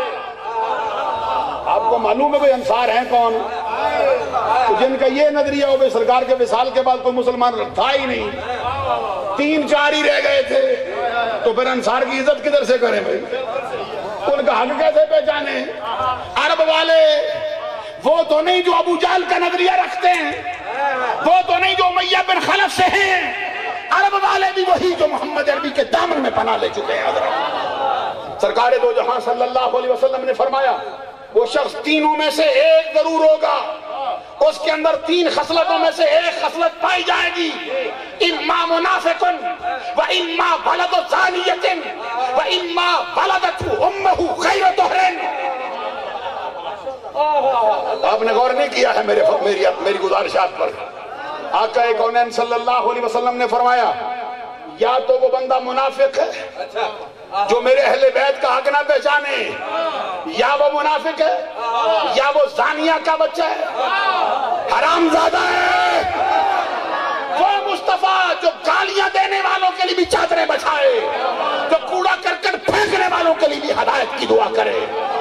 آپ کو معلوم ہے کوئی انصار ہیں کون؟ جن کا یہ نظریہ ہو سرکار کے وصال کے بعد کوئی مسلمان تھا ہی نہیں، 3 4 ہی رہ گئے تھے، تو پھر انصار کی عزت کدھر سے کریں بھائی؟ ان کا حق کیسے پہچانے؟ عرب والے وہ تو نہیں جو ابو جہل کا نظریہ رکھتے ہیں، وہ تو نہیں جو امیہ بن خلف سے ہیں، عرب والے بھی وہی جو محمد عربی کے دامن میں پناہ لے چکے ہیں حضرت۔ سرکار دو جہاں صلی اللہ علیہ وسلم نے فرمایا وہ شخص تینوں میں سے ایک ضرور ہوگا، اس کے اندر تین خصلتوں میں سے ایک خصلت پائی جائے گی، اما منافقن و اما ولد زانیت و اما ولدتہ امہ غیر طہرن۔ آپ نے غور نہیں کیا ہے میری گزارشات پر؟ آقا کونین صلی اللہ علیہ وسلم نے فرمایا یا تو وہ بندہ منافق ہے جو میرے اہل بیت کا حق نہ پہچانے، یا وہ منافق ہے، یا وہ زانیہ کا بچہ ہے، حرام زادہ ہے، وہ مصطفیٰ جو گالیاں دینے والوں کے لیے بھی چادریں بچھائے، جو کوڑا کرکٹ پھینکنے والوں کے لیے بھی ہدایت کی دعا کرے۔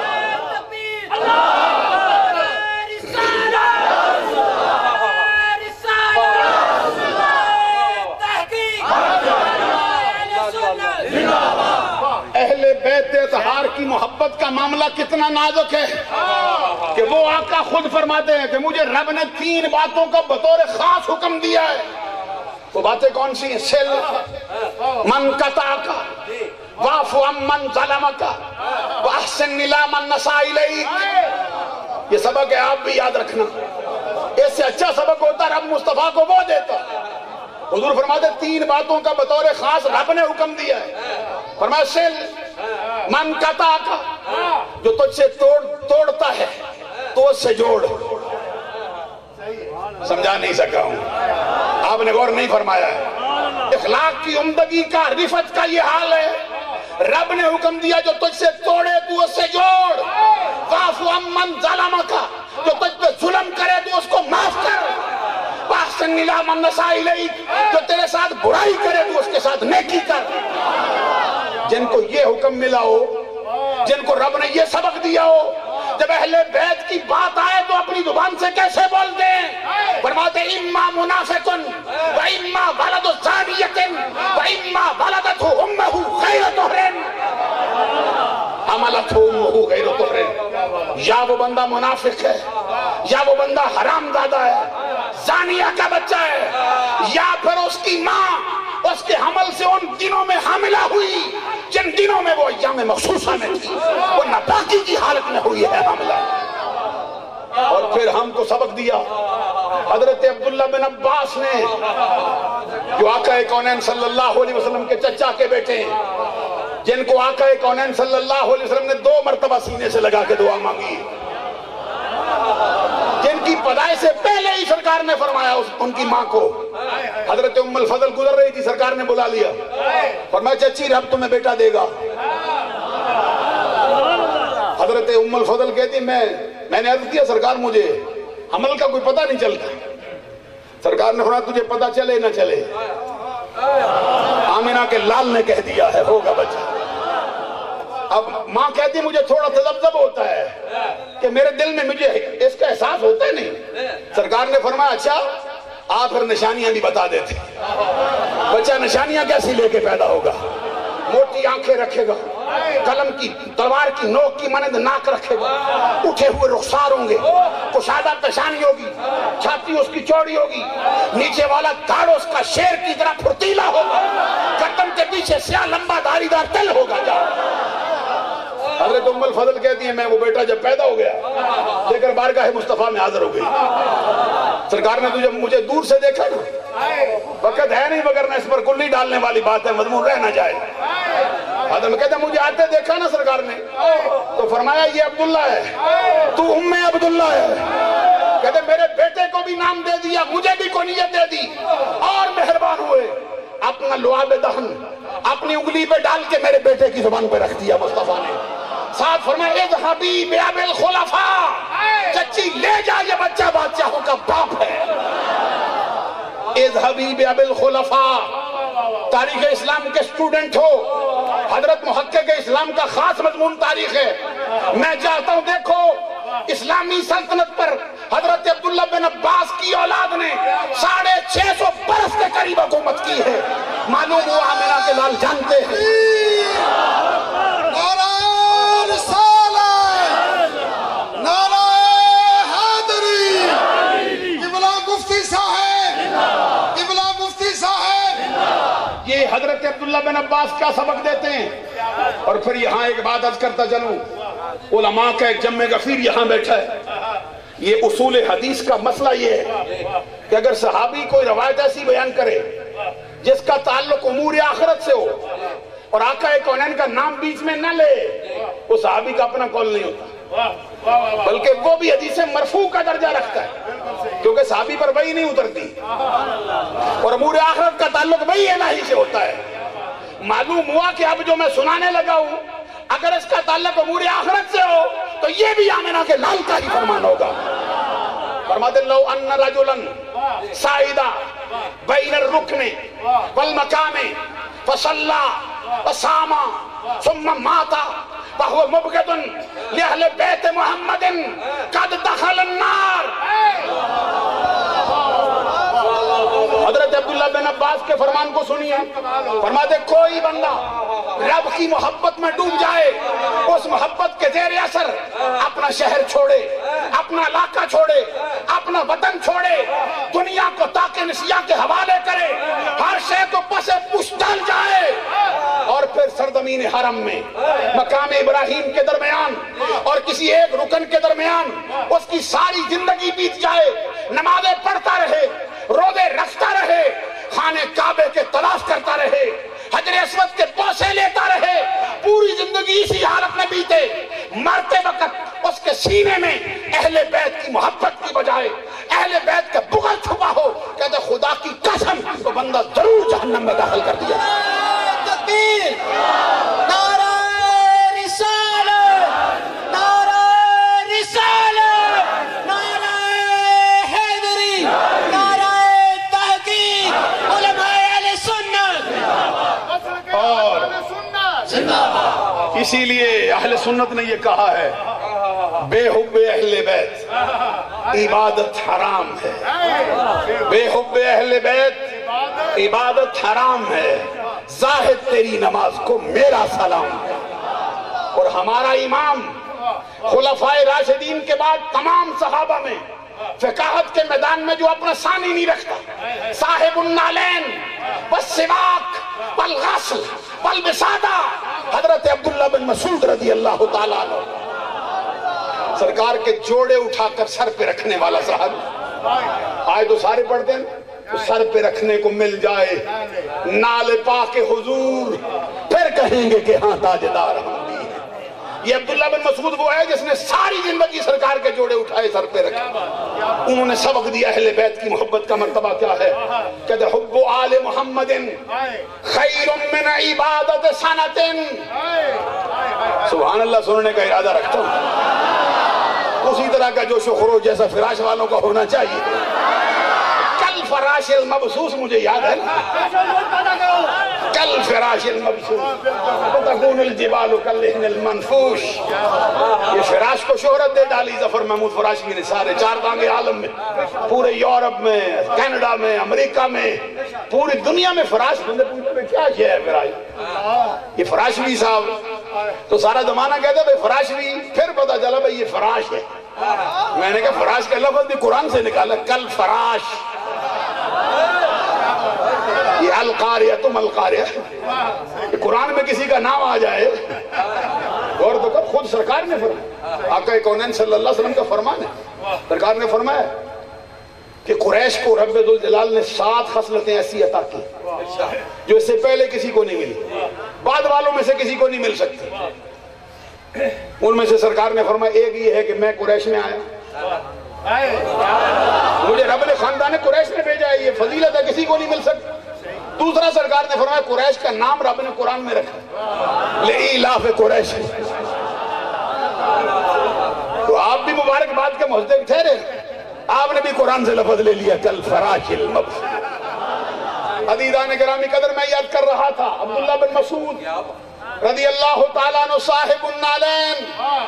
اہل بیت اطہار کی محبت کا معاملہ کتنا نازک ہے کہ وہ آقا خود فرماتے ہیں کہ مجھے رب نے تین باتوں کا بطور خاص حکم دیا ہے۔ وہ باتیں کون سی ہیں؟ سل من قطعک واعف عمن ظلمک واحسن الی من اساء الیک۔ یہ سبق ہے، آپ بھی یاد رکھنا۔ اس سے اچھا سبق ہوتا رب مصطفیٰ کو وہ دیتا۔ حضور فرماتے تین باتوں کا بطور خاص رب نے حکم دیا ہے۔ فرمایا سل من قطعک، جو تجھ سے توڑتا ہے تو اس سے جوڑ۔ سمجھا نہیں سکا ہوں، آپ نے غور نہیں فرمایا ہے۔ اخلاق کی عمدگی کا، رفت کا یہ حال ہے، رب نے حکم دیا جو تجھ سے توڑے تو اس سے جوڑ۔ واعف عمن ظلمک، جو تجھ پہ ظلم کرے تو اس کو معاف کر۔ واحسن الی من اساء الیک، جو تیرے ساتھ برائی کرے تو اس کے ساتھ نیکی کر۔ جن کو یہ حکم ملا ہو، جن کو رب نے یہ سبق دیا ہو، جب اہل بیت کی بات آئے تو اپنی زبان سے کیسے بولتے ہیں؟ فرماتے اما منافقن و اما ولد زانیت و اما ولدتہ امہ غیر طہرن۔ حملتہ امہ غیر طہرن، یا وہ بندہ منافق ہے، یا وہ بندہ حرام زادہ ہے، زانیہ کا بچہ ہے، یا پھر اس کی ماں اس کے حمل سے ان دنوں میں حاملہ ہوئی جن دنوں میں وہ ایام مخصوصہ میں تھی، وہ ناپاکی کی حالت میں ہوئی ہے حاملہ۔ اور پھر ہم کو سبق دیا حضرت عبداللہ بن عباس نے، جو آقا کونین صلی اللہ علیہ وسلم کے چچا کے بیٹے ہیں، جن کو آقا کونین صلی اللہ علیہ وسلم نے 2 مرتبہ سینے سے لگا کے دعا مانگی، جن کی پیدائش سے پہلے ہی سرکار نے فرمایا ان کی ماں کو، حضرت ام الفضل گزر رہی تھی، سرکار نے بلا لیا، فرمایا چچی رب تمہیں بیٹا دے گا۔ حضرت ام الفضل کہتی میں نے عرض کیا سرکار مجھے حمل کا کوئی پتہ نہیں چلتا۔ سرکار نے فرمایا تجھے پتہ چلے نہ چلے، آمنہ کے لال نے کہہ دیا ہے ہوگا بچہ۔ اب ماں کہتی مجھے تھوڑا تذبذب ہوتا ہے کہ میرے دل میں مجھے اس کا احساس ہوتا ہے نہیں۔ سرکار نے فرمایا اچھا آپ پھر نشانیاں بھی بتا دیتے، بچہ نشانیاں کیسی لے کے پیدا ہوگا؟ موٹی آنکھیں رکھے گا، قلم کی تلوار کی نوک کی مانند ناک رکھے گا، اٹھے ہوئے رخسار ہوں گے، کشادہ پیشانی ہوگی، چھاتی اس کی چوڑی ہوگی، نیچے والا دھاڑ اس کا شیر کی طرح پھرتیلا ہوگا، گردن کے پیچھے سیاہ لمبا دھاری دار تل ہوگا۔ حضرت ام الفضل کہتی ہیں میں وہ بیٹا جب پیدا ہو گیا لے کر بارگاہ مصطفیٰ میں حاضر ہو گئی۔ سرکار نے تجھے مجھے دور سے دیکھا نا، وقت ہے نہیں مگر نہ اس پر کلی ڈالنے والی بات ہے، مضمون رہ نہ جائے۔ حضرت کہتے ہیں مجھے آتے دیکھا نا سرکار نے تو فرمایا یہ عبداللہ ہے، تو ام عبداللہ ہے۔ کہتے میرے بیٹے کو بھی نام دے دیا، مجھے بھی کنیت دے دی، اور مہربان ہوئے اپنا لعاب دہن اپنی انگلی پہ ڈال کے میرے بیٹے کی زبان پہ رکھ دیا مصطفیٰ نے۔ ساتھ فرمایا اذهبی بأبی الخلفاء، چچی لے جا یہ بچہ بادشاہوں کا باپ ہے۔ اذهبی بأبی الخلفاء، تاریخ اسلام کے اسٹوڈنٹ ہو، حضرت محقق اسلام کا خاص مضمون تاریخ ہے۔ میں چاہتا ہوں دیکھو اسلامی سلطنت پر حضرت عبداللہ بن عباس کی اولاد نے 650 برس کے قریب حکومت کی ہے۔ معلوم ہوا آمنہ کے لال جانتے ہیں حضرت عبداللہ بن عباس کیا سبق دیتے ہیں. اور پھر یہاں ایک بات عرض کرتا چلوں, علماء کا ایک جمع غفیر یہاں بیٹھا ہے. یہ اصول حدیث کا مسئلہ یہ ہے کہ اگر صحابی کوئی روایت ایسی بیان کرے جس کا تعلق امور آخرت سے ہو اور آقا کونین کا نام بیچ میں نہ لے, وہ صحابی کا اپنا قول نہیں ہوتا, بلکہ وہ بھی حدیث مرفوع کا درجہ رکھتا ہے, کیونکہ صحابی پر وحی نہیں اترتی اور امور آخرت کا تعلق وحی الہی سے ہوتا ہے. معلوم ہوا کہ اب جو میں سنانے لگا ہوں اگر اس کا تعلق امور آخرت سے ہو تو یہ بھی آمنہ کے لال کا ہی فرمان ہوگا. فرماتے لو ان رجلا سائدہ بین الرکن والمقام فصلى وصام ثم مات وهو مبغض لأهل بیت محمد قد دخل النار. حضرت عبداللہ بن عباس کے فرمان کو سنیے. فرماتے کوئی بندہ رب کی محبت میں ڈوب جائے, اس محبت کے زیر اثر اپنا شہر چھوڑے, اپنا علاقہ چھوڑے, اپنا وطن چھوڑے, دنیا کو تاکہ نسیاں کے حوالے کرے, ہر شے کو پس پش ڈال جائے اور پھر سرزمین حرم میں مقام ابراہیم کے درمیان اور کسی ایک رکن کے درمیان اس کی ساری زندگی بیت جائے, نمازیں پڑھتا رہے, روزے رکھتا رہے, خانے کعبے کے طواف کرتا رہے, حجر اسود کے بوسے لیتا رہے, پوری زندگی اسی حالت میں بیتے, مرتے وقت اس کے سینے میں اہل بیت کی محبت کی بجائے اہل بیت کا بغض چھپا ہو, کہتے خدا کی قسم تو بندہ ضرور جہنم میں داخل کر دیا. تکبیر, نعرہ رسالت, نعرہ رسالت, نعرہ حیدری, نعرہ تحقیق, علماء اہل سنت اور اسی لیے اہل سنت نے یہ کہا ہے بے حب اہل بیت عبادت حرام ہے, بے حب اہل بیت عبادت حرام ہے, زاہد تیری نماز کو میرا سلام ہے. اور ہمارا امام خلفائے راشدین کے بعد تمام صحابہ میں فقاہت کے میدان میں جو اپنا ثانی نہیں رکھتا, صاحب النالین والسواک والغسل والبسادہ, حضرت عبداللہ بن مسعود رضی اللہ تعالیٰ عنہ, سرکار کے جوڑے اٹھا کر سر پہ رکھنے والا صاحب. آئے تو سارے پڑھتے ہیں, تو سر پہ رکھنے کو مل جائے نال پاک حضور, پھر کہیں گے کہ ہاں تاجدار ہم بھی ہیں. یہ عبداللہ بن مسعود وہ ہے جس نے ساری زندگی سرکار کے جوڑے اٹھائے, سر پہ رکھے. انہوں نے سبق دیا اہل بیت کی محبت کا مرتبہ کیا ہے. کہتے حب آل محمد خیر من عبادت سنت. سبحان اللہ سننے کا ارادہ رکھتا ہوں, اسی طرح کا جوش و خروش جیسا فراش والوں کا ہونا چاہیے. کل فراش المبسوس مجھے یاد ہے, کل فراش المبسوس تکون الجبال کالعہن المنفوش. یہ فراش کو شہرت دے ڈالی ظفر محمود فراشی نے سارے چار دانگے عالم میں, پورے یورپ میں, کینیڈا میں, امریکہ میں, پوری دنیا میں فراش. بندے پوچھتے ہیں کیا ہے فراش؟ یہ فراشوی صاحب تو سارا زمانہ کہتا ہے بھئی فراشوی, پھر پتا چلا بھئی یہ فراش ہے. میں نے کہا فراش کا لفظ بھی قرآن سے نکالا, کل فراش. یہ القاریہ تم القاریہ, قرآن میں کسی کا نام آ جائے اور تو کب خود سرکار نے فرمایا, آقا کونین صلی اللہ علیہ وسلم کا فرمان ہے, سرکار نے فرمایا کہ قریش کو رب ذوالجلال نے 7 خصلتیں ایسی عطا کی جو اس سے پہلے کسی کو نہیں ملی, بعد والوں میں سے کسی کو نہیں مل سکتی. ان میں سے سرکار نے فرمایا ایک یہ ہے کہ میں قریش میں آیا, مجھے رب نے خاندان قریش میں بھیجا ہے, یہ فضیلت ہے کسی کو نہیں مل سکتی. دوسرا سرکار نے فرمایا قریش کا نام رب نے قرآن میں رکھا, لإیلاف قریش. تو آپ بھی مبارکباد کے مصداق ٹھہرے, آپ نے بھی قرآن سے لفظ لے لیا کل فراش المبسوط. عزیزان گرامی قدر میں یاد کر رہا تھا عبداللہ بن مسعود رضی اللہ تعالیٰ عنہ صاحب النالین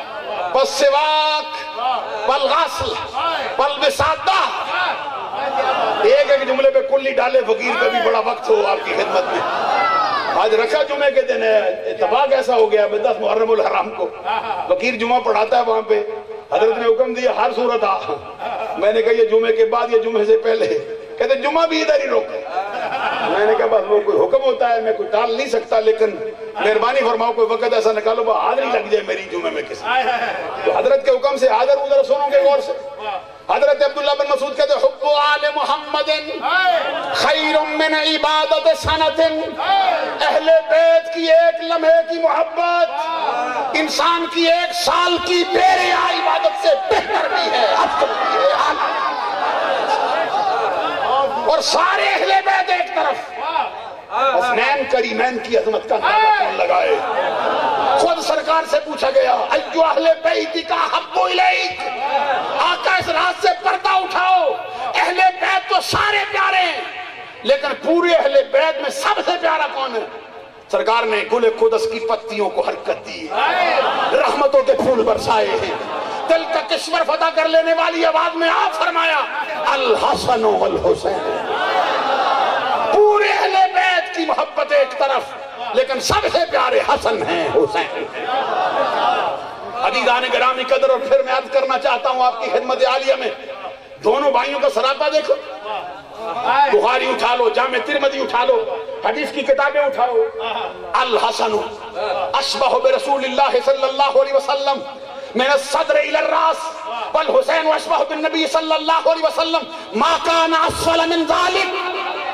والسواک والغسل والبسادہ. ایک ایک جملے پہ کلی ڈالے فقیر کا بھی بڑا وقت ہو آپ کی خدمت میں. آج رکھا جمعے کے دن ہے, اتفاق ایسا ہو گیا 10 محرم الحرام کو فقیر جمعہ پڑھاتا ہے وہاں پہ, حضرت نے حکم دیا ہر صورت آ. میں نے کہا یہ جمعے کے بعد, یہ جمعے سے پہلے, کہتے جمعہ بھی ادھر ہی روکے. میں نے کہا بس وہ کوئی حکم ہوتا ہے میں کوئی ٹال نہیں سکتا لیکن مہربانی فرماؤ کوئی وقت ایسا نکالو وہ حاضری لگ جائے میری جمعے میں کسی تو حضرت کے حکم سے حاضر ادھر سنو گے غور سے حضرت عبداللہ بن مسعود کہتے حب آل محمد خیر من عبادت سنت اہل بیت کی ایک لمحے کی محبت انسان کی ایک سال کی بیریا عبادت سے بہتر بھی ہے افضل بھی ہے اور سارے اہل بیت ایک طرف حسنین کریمین کی عظمت کا نعرہ کون لگائے خود سرکار سے پوچھا گیا ایو اہل بیت کا حب الیک آقا اس رات سے پردہ اٹھاؤ اہل بیت تو سارے پیارے ہیں لیکن پورے اہل بیت میں سب سے پیارا کون ہے سرکار نے گل قدس کی پتیوں کو حرکت دی رحمتوں کے پھول برسائے ہیں دل کا کشور فتح کر لینے والی آواز میں آپ فرمایا الحسن والحسین پورے اہل بیت کی محبت ایک طرف لیکن سب سے پیارے حسن ہیں حسین عزیزان گرامی قدر اور پھر میں عرض کرنا چاہتا ہوں آپ کی خدمت عالیہ میں دونوں بھائیوں کا سراپا دیکھو بخاری اٹھا لو جامع ترمذی اٹھا لو حدیث کی کتابیں اٹھاؤ الحسن اشبہ برسول اللہ صلی اللہ علیہ وسلم من الصدر الى الراس والحسین اشبہ بالنبی صلی اللہ علیہ وسلم ما کان اسفل من ذلك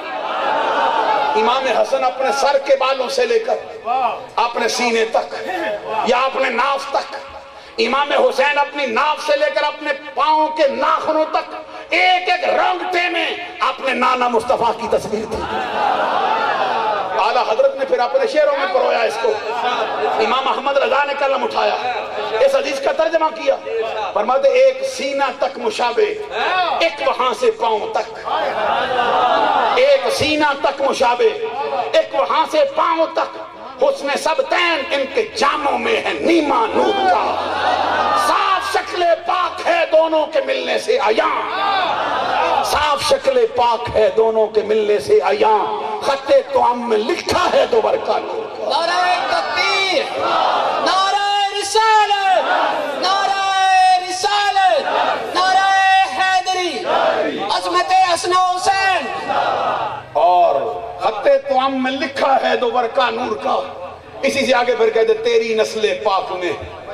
امام حسن اپنے سر کے بالوں سے لے کر اپنے سینے تک یا اپنے ناف تک امام حسین اپنی ناف سے لے کر اپنے پاؤں کے ناخنوں تک ایک ایک رونگٹے میں اپنے نانا مصطفیٰ کی تصویر تھی اعلیٰ حضرت نے پھر اپنے شعروں میں پرویا اس کو امام احمد رضا نے قلم اٹھایا اس حدیث کا ترجمہ کیا فرماتے ایک سینہ تک مشابہ ایک وہاں سے پاؤں تک ایک سینہ تک مشابہ ایک وہاں سے پاؤں تک حسن سب تین ان کے جاموں میں ہے نیما نور کا صاف شکل پاک ہے دونوں کے ملنے سے عیاں صاف شکل پاک ہے دونوں کے ملنے سے عیاں خط توام میں لکھا ہے دو برکہ نور کا نعرہ تکبیر نعرہ رسالت نعرہ رسالت نعرہ حیدری عظمت حسن حسین اور خط توام میں لکھا ہے دو برکہ نور کا اسی سے آگے پھر کہتے تیری نسل پاک میں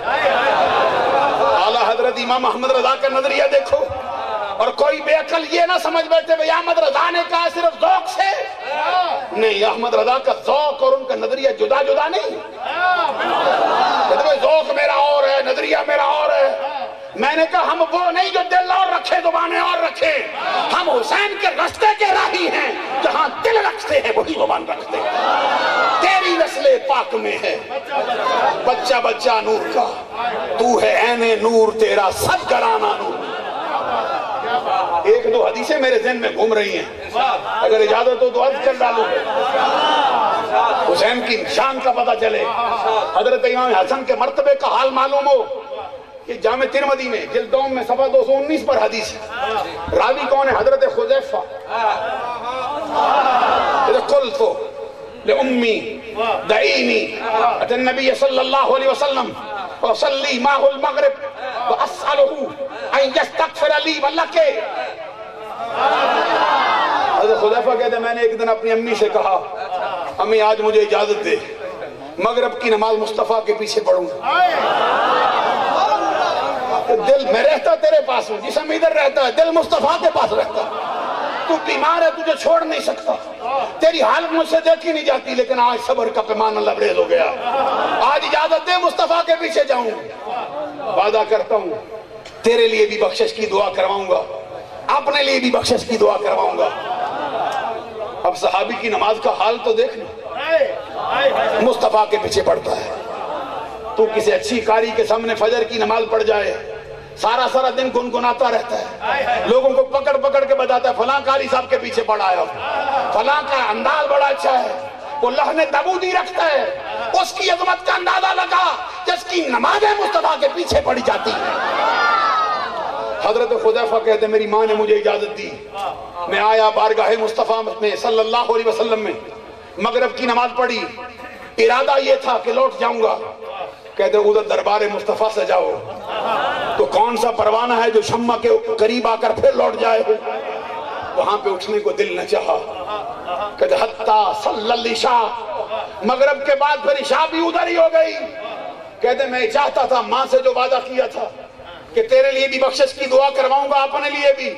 اعلیٰ حضرت امام احمد رضا کا نظریہ دیکھو اور کوئی بے عقل یہ نہ سمجھ بیٹھے بھئی احمد رضا نے کہا صرف ذوق سے نہیں احمد رضا کا ذوق اور ان کا نظریہ جدا جدا نہیں کہتے بھئی ذوق میرا اور ہے نظریہ میرا اور ہے میں نے کہا ہم وہ نہیں جو دل اور رکھے زبانیں اور رکھے ہم حسین کے رستے کے راہی ہیں جہاں دل رکھتے ہیں وہی زبان رکھتے ہیں تیری نسل پاک میں ہے بچہ بچہ نور کا تو ہے عین نور تیرا سب گرانا نور ایک دو حدیثیں میرے ذہن میں گھوم رہی ہیں اگر اجازت ہو تو عرض کر ڈالوں حسین کی شان کا پتہ چلے حضرت امام حسن کے مرتبے کا حال معلوم ہو کہ جامع ترمذی میں جلد دوم میں صفحہ 219 پر حدیث ہے راوی کون ہے حضرت حذیفہ قلت لأمی دعینی اتى النبی صلی اللہ علیہ وسلم وصلی معه المغرب واسألہ ان یستغفر لی واللہ کے حضرت حذیفہ کہتے ہیں میں نے ایک دن اپنی امی سے کہا امی آج مجھے اجازت دے مغرب کی نماز مصطفیٰ کے پیچھے پڑھوں دل میں رہتا تیرے پاس ہوں جسم ادھر رہتا ہے دل مصطفیٰ کے پاس رہتا تو بیمار ہے تجھے چھوڑ نہیں سکتا تیری حالت مجھ سے دیکھی نہیں جاتی لیکن آج صبر کا پیمانہ لبریز ہو گیا آج اجازت دے مصطفیٰ کے پیچھے جاؤں وعدہ کرتا ہوں تیرے لیے بھی بخشش کی دعا کرواؤں گا اپنے لیے بھی بخشش کی دعا کرواؤں گا اب صحابی کی نماز کا حال تو دیکھ لو مصطفیٰ کے پیچھے پڑتا ہے تو کسی اچھی قاری کے سامنے فجر کی نماز پڑھ جائے سارا دن گنگناتا رہتا ہے لوگوں کو پکڑ پکڑ کے بتاتا ہے فلاں قاری صاحب کے پیچھے پڑھا ہے فلاں کا انداز بڑا اچھا ہے وہ لحن دبودی رکھتا ہے اس کی عظمت کا اندازہ لگا جس کی نمازیں مصطفیٰ کے پیچھے پڑھی جاتی حضرت حذیفہ کہتے میری ماں نے مجھے اجازت دی میں آیا بارگاہ مصطفیٰ میں صلی اللہ علیہ وسلم میں مغرب کی نماز پڑھی ارادہ یہ تھا کہ لوٹ جاؤں گا کہتے ادھر دربار مصطفیٰ سے جاؤ تو کون سا پروانہ ہے جو شمع کے قریب آ کر پھر لوٹ جائے وہاں پہ اٹھنے کو دل نہ چاہا کہتے حتیٰ صلی العشاء، مغرب کے بعد پھر عشاء بھی ادھر ہی ہو گئی. کہتے میں چاہتا تھا ماں سے جو وعدہ کیا تھا کہ تیرے لیے بھی بخشش کی دعا کرواؤں گا، اپنے لیے بھی،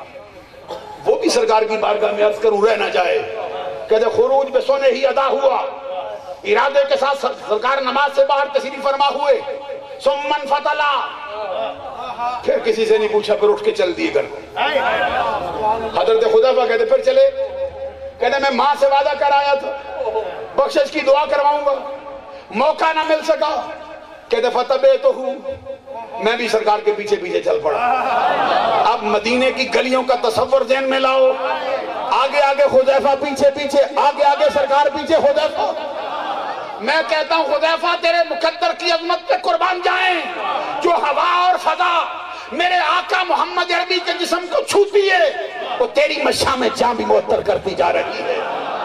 وہ بھی سرکار کی بارگاہ میں عرض کروں رہ نہ جائے. کہتے خروج بے سونے ہی ادا ہوا، ارادے کے ساتھ سرکار نماز سے باہر تشریف فرما ہوئے. ثم فتلا، پھر کسی سے نہیں پوچھا، پھر اٹھ کے چل دیے گھر. حضرت حذیفہ کہتے پھر چلے. کہتے میں ماں سے وعدہ کر آیا تھا بخشش کی دعا کرواؤں گا، موقع نہ مل سکا. کہتے فتبعتہ، میں بھی سرکار کے پیچھے پیچھے چل پڑا. اب مدینے کی گلیوں کا تصور ذہن میں لاؤ، آگے آگے حذیفہ پیچھے پیچھے، آگے آگے سرکار پیچھے حذیفہ. میں کہتا ہوں حذیفہ تیرے مقدر کی عظمت پہ قربان جائیں، جو ہوا اور فضا میرے آقا محمد عربی کے جسم کو چھوتی ہے وہ تیری مشاں میں جان بھی معطر کرتی جا رہی ہے.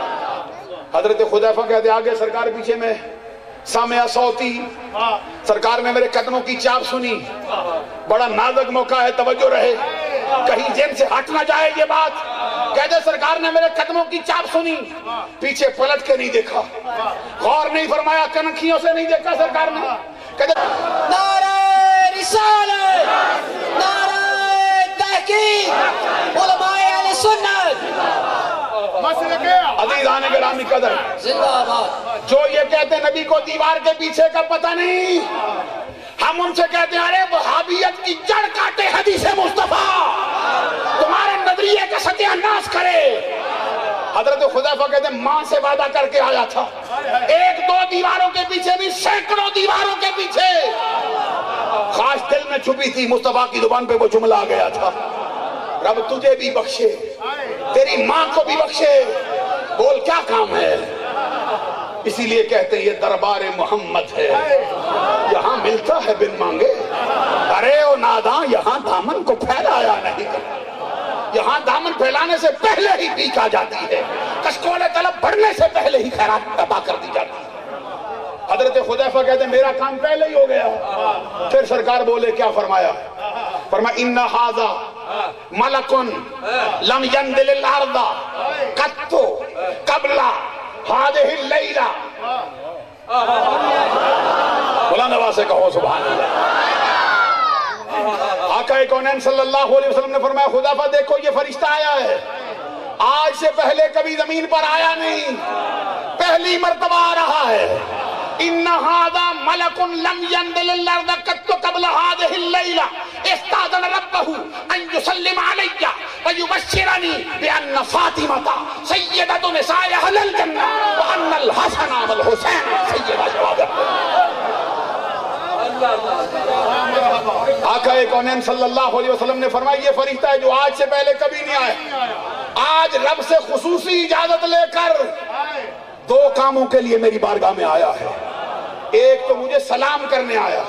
حضرت حذیفہ کہتے آگے سرکار پیچھے میں. سامعہ صوتی، سرکار نے میرے قدموں کی چاپ سنی. بڑا نازک موقع ہے، توجہ رہے، کہیں ذہن سے ہٹ نہ جائے یہ بات. کہتے سرکار نے میرے قدموں کی چاپ سنی، پیچھے پلٹ کے نہیں دیکھا، غور نہیں فرمایا، کنکھیوں سے نہیں دیکھا سرکار نے. کہتے نعرہ رسالت، نعرہ تحقیق، علماء اہل سنت. مسئلہ کیا؟ عزیزان گرامی قدر، زندہ آباد. جو یہ کہتے نبی کو دیوار کے پیچھے کا پتہ نہیں، ہم ان سے کہتے ہیں ارے وہابیت کی جڑ کاٹے حدیث مصطفیٰ، تمہارے نظریے کا ستیہ ناش کرے. حضرت حذیفہ کہتے ہیں ماں سے وعدہ کر کے آیا تھا، ایک دو دیواروں کے پیچھے نہیں، سینکڑوں دیواروں کے پیچھے. خواہش دل میں چھپی تھی، مصطفیٰ کی زبان پہ وہ جملہ آ گیا تھا، رب تجھے بھی بخشے، تیری ماں کو بھی بخشے، بول کیا کام ہے. اسی لیے کہتے ہیں یہ دربار محمد ہے، یہاں ملتا ہے بن مانگے. ارے او ناداں، یہاں دامن کو پھیلایا نہیں، یہاں دامن پھیلانے سے پہلے ہی بیک آ جاتی ہے، کشکول طلب بڑھنے سے پہلے ہی خیرات عطا کر دی جاتی ہے. حضرت حذیفہ کہتے ہیں میرا کام پہلے ہی ہو گیا. پھر سرکار بولے کیا فرمایا؟ فرمایا ان ھذا ملک لم ينزل الارض قط قبل هذه الليلہ. بلند آواز سے کہو سبحان اللہ. آقا کونین صلی اللہ علیہ وسلم نے فرمایا حذیفہ دیکھو یہ فرشتہ آیا ہے، آج سے پہلے کبھی زمین پر آیا نہیں، پہلی مرتبہ آ رہا ہے. ان ھذا ملک لم ينزل الارض قط قبل هذه الليلہ استاذن ربه ان يسلم علی ويبشرني بان فاطمة سیدۃ نساء اہل الجنہ وان الحسن والحسین سیدہ شباب. آقا کونین صلی اللہ علیہ وسلم نے فرمایا یہ فرشتہ ہے جو آج سے پہلے کبھی نہیں آیا، آج رب سے خصوصی اجازت لے کر دو کاموں کے لیے میری بارگاہ میں آیا ہے. ایک تو مجھے سلام کرنے آیا.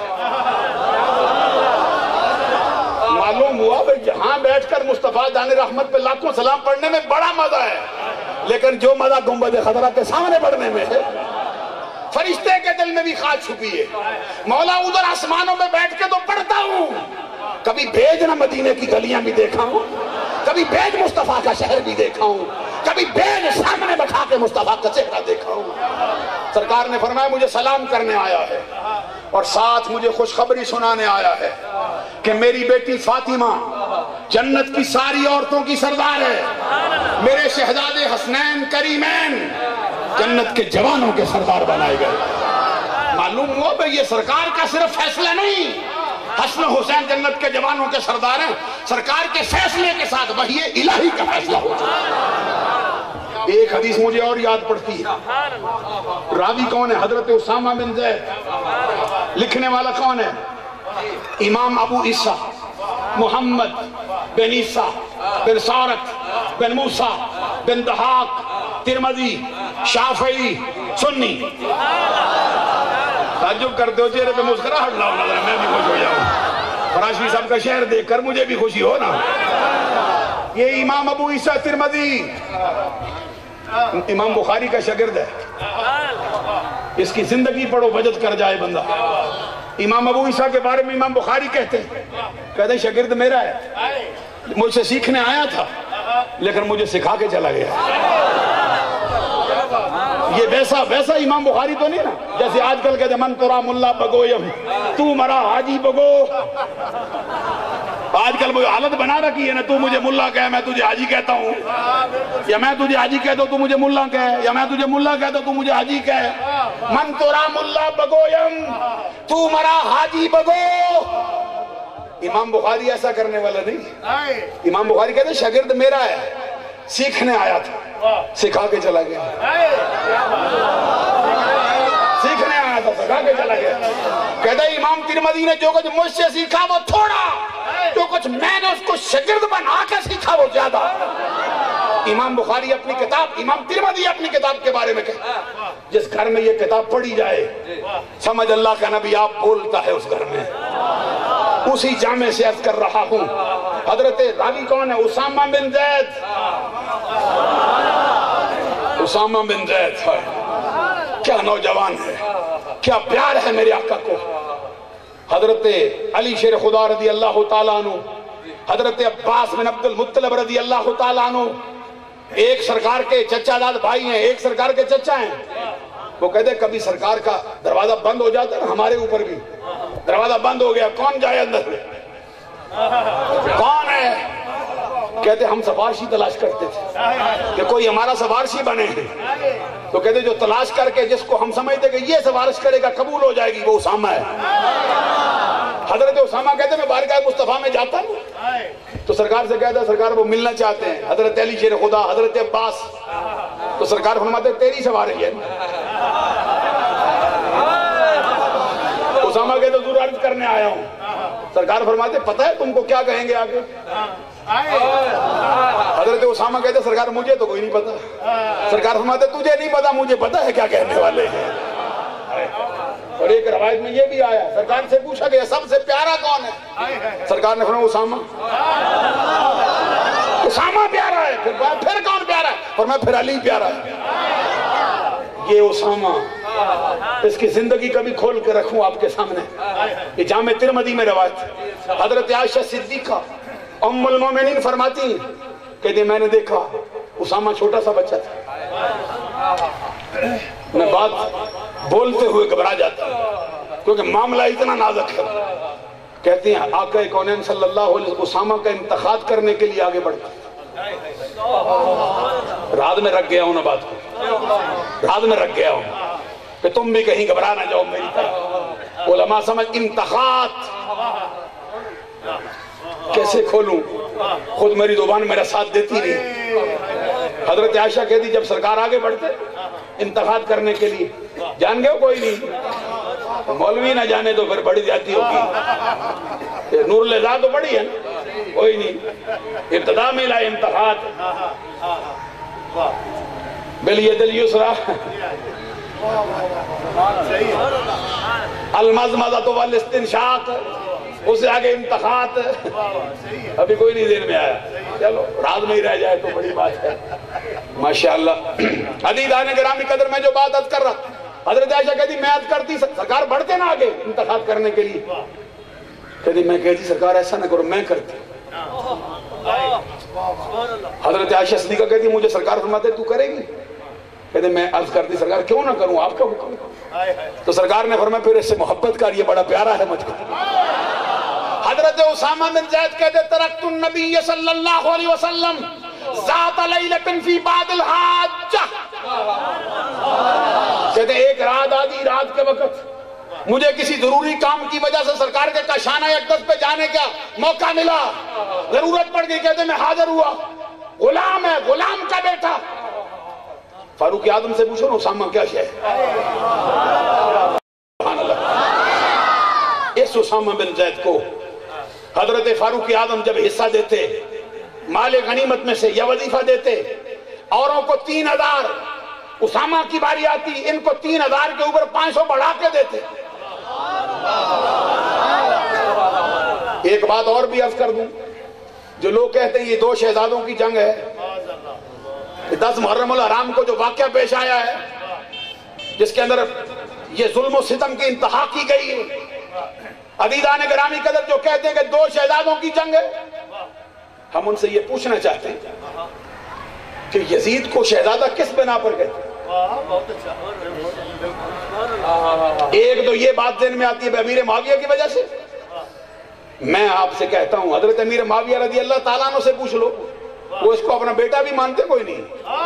معلوم ہوا بھئی جہاں بیٹھ کر مصطفیٰ جان رحمت پہ لاکھوں سلام پڑھنے میں بڑا مزہ ہے، لیکن جو مزہ گنبد خضرا کے سامنے پڑھنے میں ہے، فرشتے کے دل میں بھی خواہش چھپی ہے. مولا ادھر آسمانوں میں بیٹھ کے تو پڑھتا ہوں، کبھی بھیج نہ مدینے کی گلیاں بھی دیکھا ہوں، کبھی بھیج مصطفیٰ کا شہر بھی دیکھا ہوں، کبھی بھیج سامنے بٹھا کے مصطفیٰ کا چہرہ دیکھا ہوں. سرکار نے فرمایا مجھے سلام کرنے آیا ہے اور ساتھ مجھے خوشخبری سنانے آیا ہے کہ میری بیٹی فاطمہ جنت کی ساری عورتوں کی سردار ہے، میرے شہزادے حسنین کریمین جنت کے جوانوں کے سردار بنائے گئے. معلوم ہوا بھئی یہ سرکار کا صرف فیصلہ نہیں، حسن حسین جنت کے جوانوں کے سردار ہیں، سرکار کے فیصلے کے ساتھ وحی الہی کا فیصلہ ہو چکا ہے. ایک حدیث مجھے اور یاد پڑتی ہے، راوی کون ہے؟ حضرت اسامہ بن زید. لکھنے والا کون ہے؟ امام ابو عیسیٰ محمد بن عیسیٰ بن سارت بن موسیٰ بن دہاق ترمذی شافعی سنی. تعجب کرتے ہو چہرے پہ مسکراہٹ لاؤ نظر، میں بھی خوش ہو جاؤں. فراشی صاحب کا شہر دیکھ کر مجھے بھی خوشی ہو نا. یہ امام ابو عیسیٰ ترمذی امام بخاری کا شاگرد ہے، اس کی زندگی پڑھو بجت کر جائے بندہ. امام ابو عیسیٰ کے بارے میں امام بخاری کہتے ہیں شاگرد میرا ہے، مجھ سے سیکھنے آیا تھا لیکن مجھے سکھا کے چلا گیا. یہ ویسا امام بخاری تو نہیں نا جیسے آج کل کہتے من ترا ملا بگویم تو مرا حاجی بگو. آج کل وہ حالت بنا رکھی ہے نا, تو مجھے ملا کہے میں تجھے حاجی کہتا ہوں, یا میں تجھے حاجی کہہ دو تو مجھے ملا کہے, یا میں تجھے ملا کہہ دو تو مجھے حاجی کہے. من ترا ملا بگویم تو مرا حاجی بگو. امام بخاری ایسا کرنے والا نہیں. امام بخاری کہتے ہیں شاگرد میرا ہے, سیکھنے آیا تھا سکھا کے چلا گیا, سیکھنے آیا تھا سکھا کے چلا گیا. کہتا ہے امام ترمذی نے جو کچھ مجھ سے سیکھا وہ تھوڑا, جو کچھ میں نے اس کو شاگرد بنا کے سیکھا وہ زیادہ. امام بخاری اپنی کتاب, امام ترمذی اپنی کتاب کے بارے میں کہتا ہے جس گھر میں یہ کتاب پڑھی جائے سمجھ اللہ کا نبی آپ بولتا ہے اس گھر میں. اسی جامع سے عرض کر رہا ہوں, حضرت راوی کون ہے؟ اسامہ بن زید. اسامہ بن زید کیا نوجوان ہے, کیا پیار ہے میرے آقا کو. حضرت علی شیر خدا رضی اللہ تعالیٰ عنہ, حضرت عباس بن عبد المطلب رضی اللہ تعالیٰ عنہ, ایک سرکار کے چچا داد بھائی ہیں, ایک سرکار کے چچا ہیں. وہ کہتے ہیں کبھی سرکار کا دروازہ بند ہو جاتا ہے, ہمارے اوپر بھی دروازہ بند ہو گیا, کون جائے اندر میں, کون ہے؟ کہتے ہم سفارشی تلاش کرتے تھے کہ کوئی ہمارا سفارشی بنے. تو کہتے جو تلاش کر کے جس کو ہم سمجھتے کہ یہ سفارش کرے گا قبول ہو جائے گی وہ اسامہ ہے. حضرت اسامہ کہتے میں بارگاہ مصطفیٰ میں جاتا ہوں تو سرکار سے کہتا ہے سرکار وہ ملنا چاہتے ہیں, حضرت علی شیر خدا, حضرت عباس. تو سرکار فرماتے تیری سفارش ہے. اسامہ کہتے ضرور عرض کرنے آیا ہوں. سرکار فرماتے پتہ ہے تم کو کیا کہیں گے آگے؟ حضرت اسامہ کہتے سرکار مجھے تو کوئی نہیں پتا. سرکار فرماتے تجھے نہیں پتا, مجھے پتا ہے کیا کہنے والے ہیں. اور ایک روایت میں یہ بھی آیا, سرکار سے پوچھا گیا سب سے پیارا کون ہے؟ سرکار نے فرمایا اسامہ. اسامہ پیارا ہے. پھر کون پیارا ہے؟ فرمایا پھر علی پیارا ہے. یہ اسامہ, اس کی زندگی کبھی کھول کے رکھوں آپ کے سامنے. یہ جامع ترمذی میں روایت. حضرت عائشہ صدیقہ ام المومنین فرماتی کہتے میں نے دیکھا اسامہ چھوٹا سا بچہ تھا, میں بات بولتے ہوئے گھبرا جاتا کیونکہ معاملہ اتنا نازک ہے. کہتے ہیں آقا کونین صلی اللہ علیہ وسلم اسامہ کا انتخاب کرنے کے لیے آگے بڑھتا. رات میں رکھ گیا ہوں نا بات کو, رات میں رکھ گیا ہوں کہ تم بھی کہیں گھبرا نہ جاؤ میری طرح. علماء سمجھ انتخاب کیسے کھولوں, خود میری زبان میرا ساتھ دیتی نہیں. حضرت عائشہ کہتی جب سرکار آگے بڑھتے انتخاب کرنے کے لیے, جان گئے ہو کوئی نہیں, مولوی نہ جانے تو پھر بڑی جاتی ہوگی. نور الہدا تو بڑی ہے نا, کوئی نہیں. ابتدا میں لائے انتخاب بالید الیسرا المضمضۃ والاستنشاق, اس سے آگے انتخاب. ابھی کوئی نہیں دیر میں آیا, چلو رات میں ہی رہ جائے تو بڑی بات ہے. ماشاءاللہ. عزیزان گرامی قدر میں جو بات عرض کر رہا, حضرت عائشہ کہتی میں عرض کرتی سرکار بڑھتے نا آگے انتخاب کرنے کے لیے. کہتی میں کہتی سرکار ایسا نہ کرو, میں کرتی. حضرت عائشہ صدیقہ کہتی مجھے سرکار فرماتے تو کرے گی؟ کہتے میں عرض کرتی سرکار کیوں نہ کروں, آپ کا حکم. تو سرکار نے فرمایا پھر اس سے محبت کر, یہ بڑا پیارا ہے مجھ کو. حضرت اسامہ بن زید کہتے ترکت النبی صلی اللہ علیہ وسلم ذات لیلۃ فی بعد الحاجہ. کہتے ایک رات آدھی رات کے وقت مجھے کسی ضروری کام کی وجہ سے سرکار کے کاشانہ اقدس پہ جانے کا موقع ملا, ضرورت پڑ گئی. کہتے میں حاضر ہوا, غلام ہے, غلام کا بیٹا. فاروق اعظم سے پوچھو نا اسامہ کیا شے ہے. اس اسامہ بن زید کو حضرت فاروق اعظم جب حصہ دیتے مال غنیمت میں سے یا وظیفہ دیتے, اوروں کو 3000, اسامہ کی باری آتی ان کو 3000 کے اوپر 500 بڑھا کے دیتے. ایک بات اور بھی عرض کر دوں, جو لوگ کہتے ہیں یہ 2 شہزادوں کی جنگ ہے, 10 محرم الحرام کو جو واقعہ پیش آیا ہے جس کے اندر یہ ظلم و ستم کی انتہا کی گئی ہے. عزیزان گرامی قدر جو کہتے ہیں کہ 2 شہزادوں کی جنگ ہے, ہم ان سے یہ پوچھنا چاہتے ہیں کہ یزید کو شہزادہ کس بنا پر کہتے ہیں؟ ایک تو یہ بات ذہن میں آتی ہے امیر معاویہ کی وجہ سے. میں آپ سے کہتا ہوں حضرت امیر معاویہ رضی اللہ تعالیٰ عنہ سے پوچھ لو, وہ اس کو اپنا بیٹا بھی مانتے کوئی نہیں.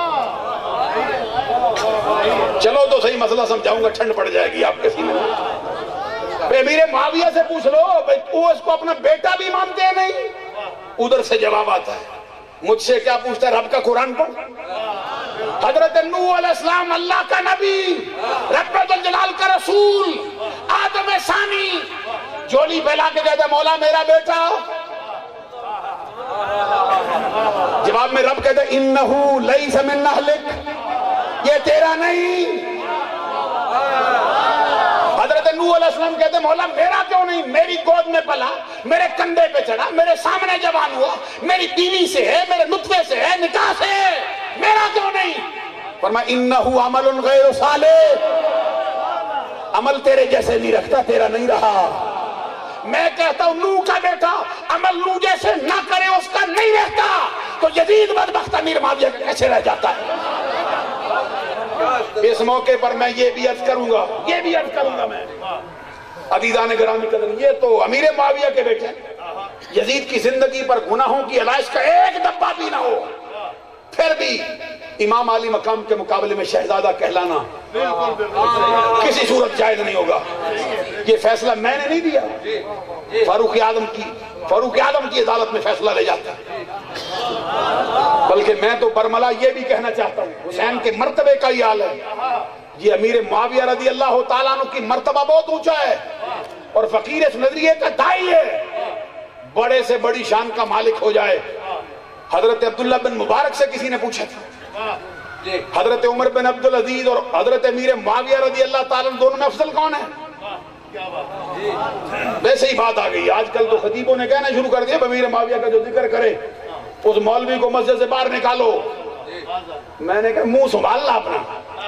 چلو تو صحیح مسئلہ سمجھاؤں گا, ٹھنڈ پڑ جائے گی آپ کے سینے میں. امیر معاویہ سے پوچھ لو, وہ اس کو اپنا بیٹا بھی مانتے ہیں نہیں. ادھر سے جواب آتا ہے, مجھ سے کیا پوچھتا ہے, رب کا قرآن پڑھ. حضرت نوح علیہ السلام اللہ کا نبی, رب الجلال کا رسول, آدم ثانی, جولی پھیلا کے کہتا ہے مولا میرا بیٹا. جواب میں رب کہتا ہے انہو لیس من اہلک, یہ تیرا نہیں. حضرت نوح علیہ السلام کہتے ہیں مولا میرا کیوں نہیں, میری گود میں پلا, میرے کندھے پہ چڑھا, میرے سامنے جوان ہوا, میری بیوی سے ہے, میرے نطفے سے ہے, نکاح سے ہے, میرا کیوں نہیں. فرمایا انہو عمل غیر صالح, عمل تیرے جیسے نہیں رکھتا, تیرا نہیں رہا. میں کہتا ہوں نوح کا بیٹا عمل نوح جیسے نہ کرے اس کا نہیں رہتا, تو یزید بدبخت امیر معاویہ کیسے رہ جاتا ہے. اس موقع پر میں یہ بھی عرض کروں گا میں عزیزان گرامی قدر, یہ تو امیر معاویہ کے بیٹے ہیں. یزید کی زندگی پر گناہوں کی علائش کا ایک دبا بھی نہ ہو, پھر بھی امام علی مقام کے مقابلے میں شہزادہ کہلانا کسی صورت جائز نہیں ہوگا. یہ فیصلہ میں نے نہیں دیا, فاروق اعظم کی عدالت میں فیصلہ لے جاتا ہے. بلکہ میں تو برملا یہ بھی کہنا چاہتا ہوں, حسین کے مرتبے کا یہ حال ہے. یہ امیر معاویہ رضی اللہ تعالیٰ عنہ کی مرتبہ بہت اونچا ہے, اور فقیر اس نظریے کا دائی ہے. بڑے سے بڑی شان کا مالک ہو جائے. حضرت عبداللہ بن مبارک سے کسی نے پوچھا تھا, حضرت عمر بن عبدالعزیز اور حضرت امیر معاویہ رضی اللہ تعالیٰ عنہ دونوں میں افضل کون ہے؟ ویسے ہی بات آ گئی. آج کل تو خطیبوں نے کہنا شروع کر دیا امیر معاویہ کا جو ذکر کرے اس مولوی کو مسجد سے باہر نکالو. میں نے کہا منہ سنبھالنا اپنا.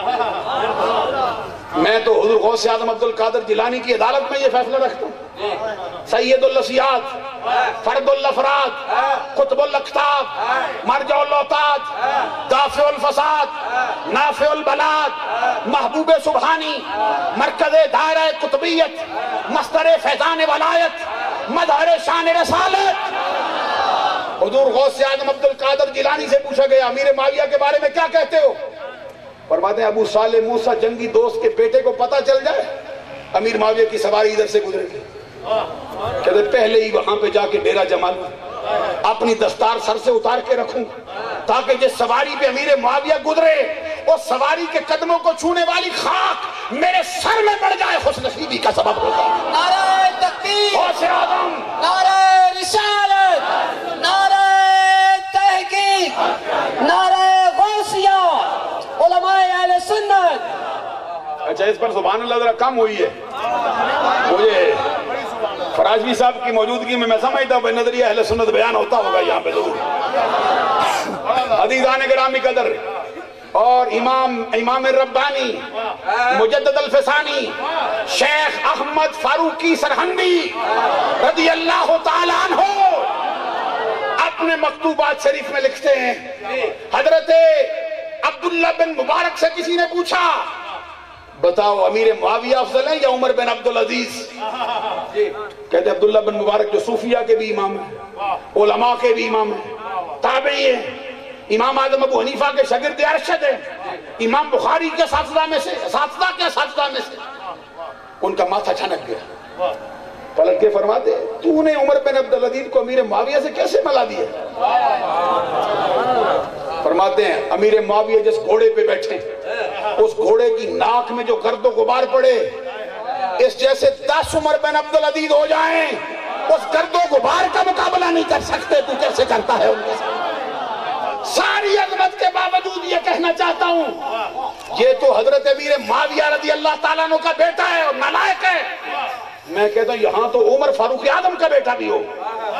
میں تو حضور غوث اعظم عبد القادر جیلانی کی عدالت میں یہ فیصلہ رکھتا ہوں, سید الاسیات, فرد الافراد, قطب الاقطاب, مرجع الاوتاد, دافع الفساد, نافع البلاد, محبوب سبحانی, مرکز دائرہ قطبیت, مصدر فیضان ولایت, مظہر شان رسالت. حضور غوث اعظم عبد القادر جیلانی سے پوچھا گیا امیر معاویہ کے بارے میں کیا کہتے ہو؟ فرماتے ہیں ابو صالح موسیٰ جنگی دوست کے بیٹے کو پتہ چل جائے امیر معاویہ کی سواری ادھر سے گزرے گی, کہتے پہلے ہی وہاں پہ جا کے ڈیرہ جما لوں, اپنی دستار سر سے اتار کے رکھوں, تاکہ جس سواری پہ امیر معاویہ گزرے اس سواری کے قدموں کو چھونے والی خاک میرے سر میں پڑ جائے, خوش نصیبی کا سبب ہوگا. نعرہ تکبیر, غوث اعظم, نعرہ رسالت, نعرہ تحقیق, نعرہ غوثیہ, علماء اہل سنت. اچھا اس پر سبحان اللہ ذرا کم ہوئی ہے. مجھے فراشوی صاحب کی موجودگی میں سمجھتا ہوں نظریہ اہل سنت بیان ہوتا ہوگا یہاں پہ ضرور. عزیزان گرامی قدر, اور امام ربانی مجدد الفسانی شیخ احمد فاروقی سرہندی رضی اللہ تعالیٰ عنہ اپنے مکتوبات شریف میں لکھتے ہیں, حضرت عبداللہ بن مبارک سے کسی نے پوچھا بتاؤ امیر معاویہ افضل ہیں یا عمر بن عبدالعزیز؟ کہتے عبداللہ بن مبارک جو صوفیہ کے بھی امام ہیں, علماء کے بھی امام ہیں, تابعی ہیں, امام اعظم ابو حنیفہ کے شاگرد ارشد ہیں, امام بخاری کے اساتذہ میں سے, ان کا ماتھا چھنک گیا. پلٹ کے فرماتے تو نے عمر بن عبدالعزیز کو امیر معاویہ سے کیسے ملا دیا؟ فرماتے ہیں امیر معاویہ جس گھوڑے پہ بیٹھے اس گھوڑے کی ناک میں جو گرد و غبار پڑے اس جیسے 10 عمر بن عبدالعزیز ہو جائیں اس گرد و غبار کا مقابلہ نہیں کر سکتے. تو کیسے کرتا ہے ان کے ساتھ؟ ساری عظمت کے باوجود یہ کہنا چاہتا ہوں یہ تو حضرت امیر معاویہ رضی اللہ تعالیٰ عنہ کا بیٹا ہے اور نالائق ہے. میں کہتا ہوں یہاں تو عمر فاروق اعظم کا بیٹا بھی ہو.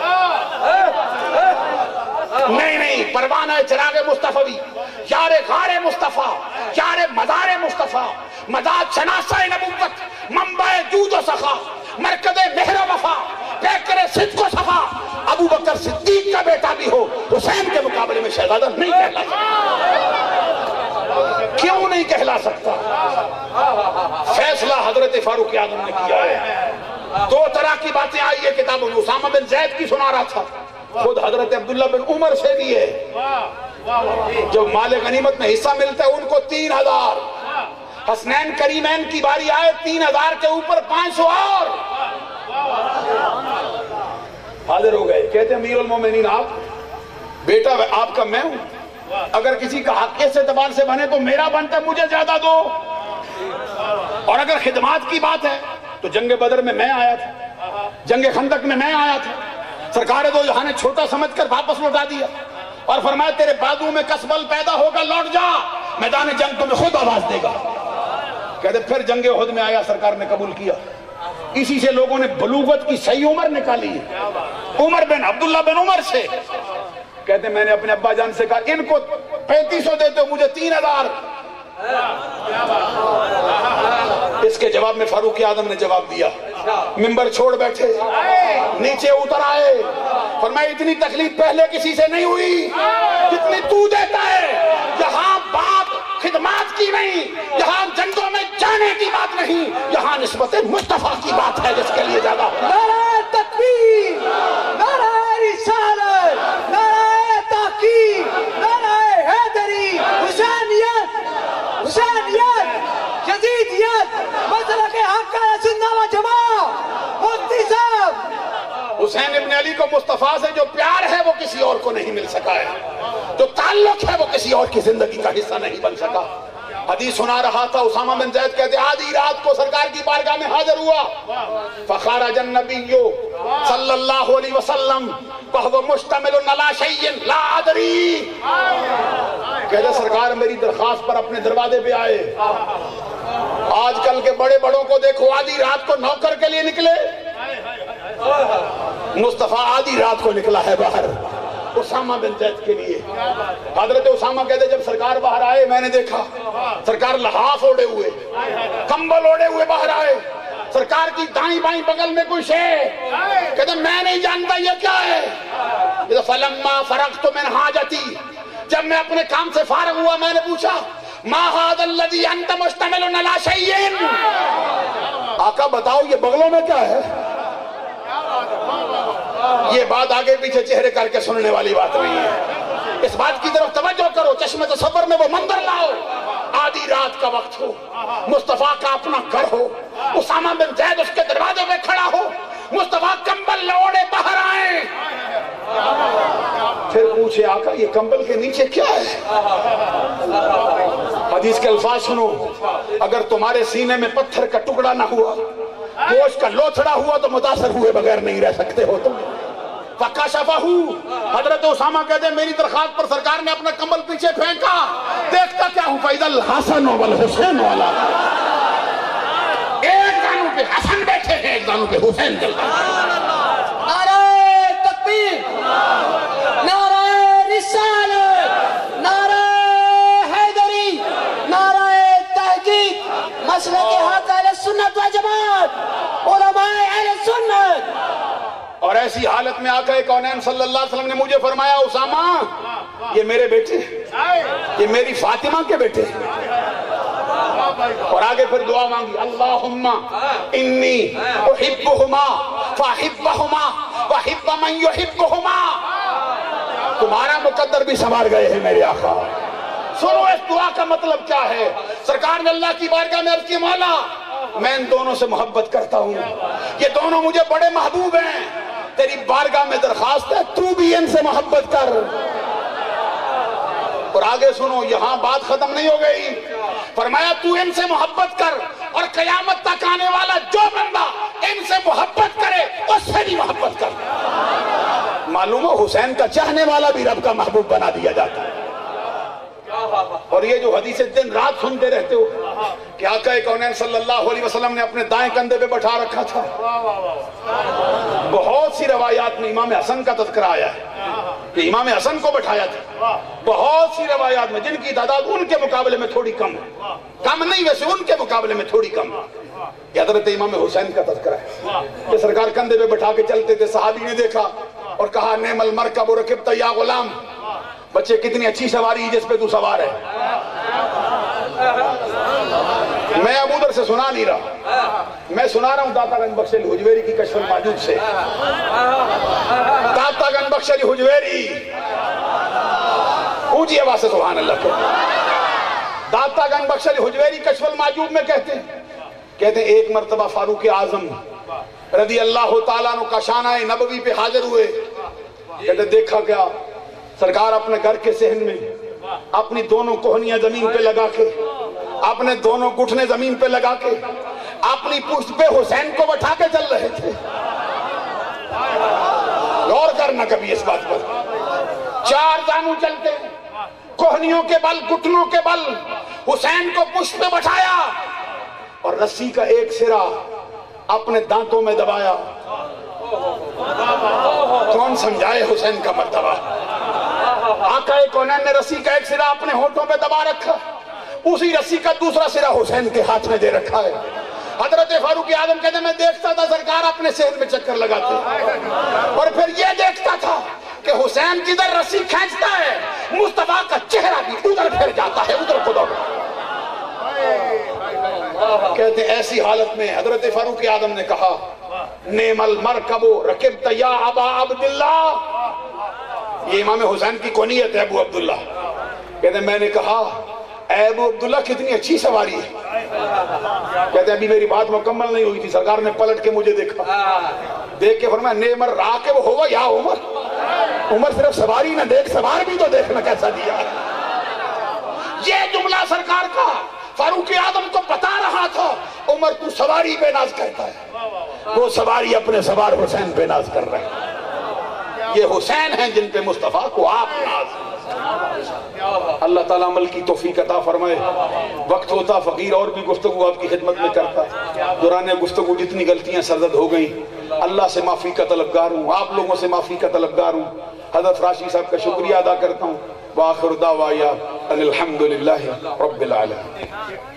نہیں, پروانہ چراغ مصطفی, یار غار مصطفیٰ, یار مزار مصطفیٰ, مزاد شناسہ نبوت, منبع جود و سخا, مرکز مہر و وفا, پیکر صدق و صفا, ابو بکر صدیق کا بیٹا بھی ہو, حسین کے مقابلے میں شہزادہ نہیں کہلاتا. کیوں کیوں نہیں کہلا سکتا؟ فیصلہ حضرت فاروق اعظم نے کیا ہے. دو طرح کی باتیں آئی ہے کتابوں میں. اسامہ بن زید کی سنا رہا تھا, خود حضرت عبداللہ بن عمر سے بھی ہے. جب مال غنیمت میں حصہ ملتا ہے ان کو 3000, حسنین کریمین کی باری آئے 3000 کے اوپر 500 اور حاضر ہو گئے. کہتے ہیں امیر المومنین آپ, بیٹا آپ کا میں ہوں, اگر کسی کا حق اس اعتبار سے بنے تو میرا بنتا ہے, مجھے زیادہ دو. اور اگر خدمات کی بات ہے تو جنگ بدر میں میں آیا تھا, جنگ خندق میں میں آیا تھا. سرکار دو جہاں نے چھوٹا سمجھ کر واپس لوٹا دیا اور فرمایا تیرے بازو میں کسبل پیدا ہوگا, لوٹ جا, میدان جنگ تمہیں خود آواز دے گا. کہتے پھر جنگ احد میں آیا, سرکار نے قبول کیا. اسی سے لوگوں نے بلوغت کی صحیح عمر نکالی ہے, عمر بن عبداللہ بن عمر سے. کہتے میں نے اپنے ابا جان سے کہا ان کو 3500 دیتے ہو, مجھے 3000. اس کے جواب میں فاروق اعظم نے جواب دیا, منبر چھوڑ بیٹھے, نیچے اتر آئے, فرمایا اتنی تکلیف پہلے کسی سے نہیں ہوئی جتنی تو دیتا ہے. یہاں بات خدمات کی نہیں, یہاں جنگوں میں جانے کی بات نہیں, یہاں نسبت مصطفیٰ کی بات ہے جس کے لیے زیادہ. نعرہ تکبیر, نعرہ رسالت, نعرہ تحقیق, نعرہ حیدری, حسینیت, حسینیت, یزیدیت, مسلک حق سنہ و جماعت. مفتی صاحب حسین ابن علی کو مصطفیٰ سے جو پیار ہے وہ کسی اور کو نہیں مل سکا ہے, جو تعلق ہے وہ کسی اور کی زندگی کا حصہ نہیں بن سکا. حدیث سنا رہا تھا, اسامہ بن زید کہتے آدھی رات کو سرکار کی بارگاہ میں حاضر ہوا. فخرج النبی صلی اللہ علیہ وسلم وهو مشتمل علی شیء لا ادری. کہتے سرکار میری درخواست پر اپنے دروازے پہ آئے. آج کل کے بڑے بڑوں کو دیکھو, آدھی رات کو نوکر کے لیے نکلے, مصطفیٰ آدھی رات کو نکلا ہے باہر اسامہ بن زید کے لیے. حضرت اسامہ کہتے جب سرکار باہر آئے میں نے دیکھا سرکار لحاف اوڑے ہوئے, کمبل اوڑے ہوئے باہر آئے. سرکار کی دائیں بائیں بغل میں کچھ ہے, کہتے میں نہیں جانتا یہ کیا ہے. فلما فرغت من حاجتی, جب میں اپنے کام سے فارغ ہوا میں نے پوچھا ما هذا الذي انت مشتمل على شيء. آقا بتاؤ یہ بغلوں میں کیا ہے. یہ بات آگے پیچھے چہرے کر کے سننے والی بات نہیں ہے. اس بات کی طرف توجہ کرو, چشم تصور میں وہ منظر لاؤ. آدھی رات کا وقت ہو, مصطفیٰ کا اپنا گھر ہو, اسامہ بن زید اس کے دروازے پہ کھڑا ہو, مصطفیٰ کمبل اوڑے باہر آئے. پھر پوچھے آقا یہ کمبل کے نیچے کیا ہے. حدیث کے الفاظ سنو, اگر تمہارے سینے میں پتھر کا ٹکڑا نہ ہوا, گوشت کا لوتھڑا ہوا تو متاثر ہوئے بغیر نہیں رہ سکتے ہو تم. فَكَشَفَهُ, حضرت اسامہ کہتے ہیں میری درخواست پر سرکار نے اپنا کمبل پیچھے پھینکا, دیکھتا کیا ہوں فَإِذَا الْحَسَنُ وَالْحُسَيْنُ والا. ایک دانوں پہ حسن بیٹھے ہیں, ایک دانوں پہ حسین بیٹھے ہیں. نعرہ تکبیر, نعرہ رسالت, نعرہ حیدری, نعرہ تحقیق, مسلک حق اہل سنت و جماعت, علماء اہل سنت. اور ایسی حالت میں آقا کونین صلی اللہ علیہ وسلم نے مجھے فرمایا اسامہ یہ میرے بیٹے, یہ میری فاطمہ کے بیٹے. اور آگے پھر دعا مانگی, اللہم انی احبہما فاحبہما وحب من یحبہما. تمہارا مقدر بھی سنوار گئے ہیں میرے آقا. سنو اس دعا کا مطلب کیا ہے. سرکار نے اللہ کی بارگاہ میں عرض کی مولا میں ان دونوں سے محبت کرتا ہوں, یہ دونوں مجھے بڑے محبوب ہیں, تیری بارگاہ میں درخواست ہے تو بھی ان سے محبت کر. اور آگے سنو, یہاں بات ختم نہیں ہو گئی. فرمایا تو ان سے محبت کر, اور قیامت تک آنے والا جو بندہ ان سے محبت کرے اس سے بھی محبت کر. معلوم ہو حسین کا چاہنے والا بھی رب کا محبوب بنا دیا جاتا ہے. اور یہ جو حدیث دن رات سنتے رہتے ہو کہ آقا کونین صلی اللہ علیہ وسلم نے اپنے دائیں کندھے پہ بٹھا رکھا تھا. بہت سی روایات میں امام حسن کا تذکرہ آیا ہے کہ امام حسن کو بٹھایا تھا. بہت سی روایات میں جن کی تعداد ان کے مقابلے میں تھوڑی کم ہے, کم نہیں ویسے ان کے مقابلے میں تھوڑی کم ہے. یہ حضرت امام حسین کا تذکرہ ہے کہ سرکار کندھے پہ بٹھا کے چلتے تھے. صحابی نے دیکھا اور کہا نعم المرکب رکبت یا غلام, بچے کتنی اچھی سواری جس پہ تو سوار ہے. میں اب ادھر سے سنا نہیں رہا، میں سنا رہا ہوں داتا گنج بخش علی حجویری کی کشف الماجوب سے۔ داتا گنج بخش علی حجویری، اونچی آواز سے سبحان اللہ کو، داتا گنج بخش علی حجویری کشف الماجوب میں کہتے ہیں ایک مرتبہ فاروق اعظم رضی اللہ تعالیٰ عنہ کا شانہ نبوی پہ حاضر ہوئے، کہتے دیکھا کیا، سرکار اپنے گھر کے صحن میں اپنی دونوں کوہنیاں زمین پہ لگا کے، اپنے دونوں گھٹنے زمین پہ لگا کے، اپنی پشت پہ حسین کو بٹھا کے چل رہے تھے۔ غور کرنا کبھی اس بات پر، چار زانو چلتے، کوہنیوں کے بل، گھٹنوں کے بل، حسین کو پشت پہ بٹھایا اور رسی کا ایک سرا اپنے دانتوں میں دبایا۔ کون سمجھائے حسین کا مرتبہ؟ آقا کونین نے رسی کا ایک سرا اپنے ہونٹوں پہ دبا رکھا، اسی رسی کا دوسرا سرا حسین کے ہاتھ میں دے رکھا ہے۔ حضرت فاروق اعظم کہتے ہیں میں دیکھتا تھا سرکار اپنے صحن میں چکر لگاتے، اور پھر یہ دیکھتا تھا کہ حسین جدھر رسی کھینچتا ہے مصطفیٰ کا چہرہ بھی ادھر پھر جاتا ہے، ادھر کو دوڑ۔ کہتے ہیں ایسی حالت میں حضرت فاروق اعظم نے کہا نعم المرکب رکبت یا ابا عبداللہ، یہ امام حسین کی کونیت ہے ابو عبداللہ، کہتے ہیں میں نے کہا اے ابو عبداللہ کتنی اچھی سواری ہے۔ کہتے ہیں ابھی میری بات مکمل نہیں ہوئی تھی، سرکار نے پلٹ کے مجھے دیکھا، دیکھ کے فرمایا نعم الراکب ہوا یا عمر، عمر صرف سواری نہ دیکھ سوار بھی تو دیکھنا کیسا دیا۔ یہ جملہ سرکار کا فاروق اعظم کو بتا رہا تھا عمر تو سواری پہ ناز کرتا ہے، وہ سواری اپنے سوار حسین پہ ناز کر رہے ہیں۔ یہ حسین ہیں جن پہ مصطفیٰ کو آپ ناز۔ اللہ تعالیٰ عمل کی توفیق عطا فرمائے۔ وقت ہوتا فقیر اور بھی گفتگو آپ کی خدمت میں کرتا، دوران گفتگو جتنی غلطیاں سرزد ہو گئیں اللہ سے معافی کا طلبگار ہوں، آپ لوگوں سے معافی کا طلبگار ہوں۔ حضرت راشی صاحب کا شکریہ ادا کرتا ہوں۔ وآخر دعوایا ان الحمدللہ رب العالمین۔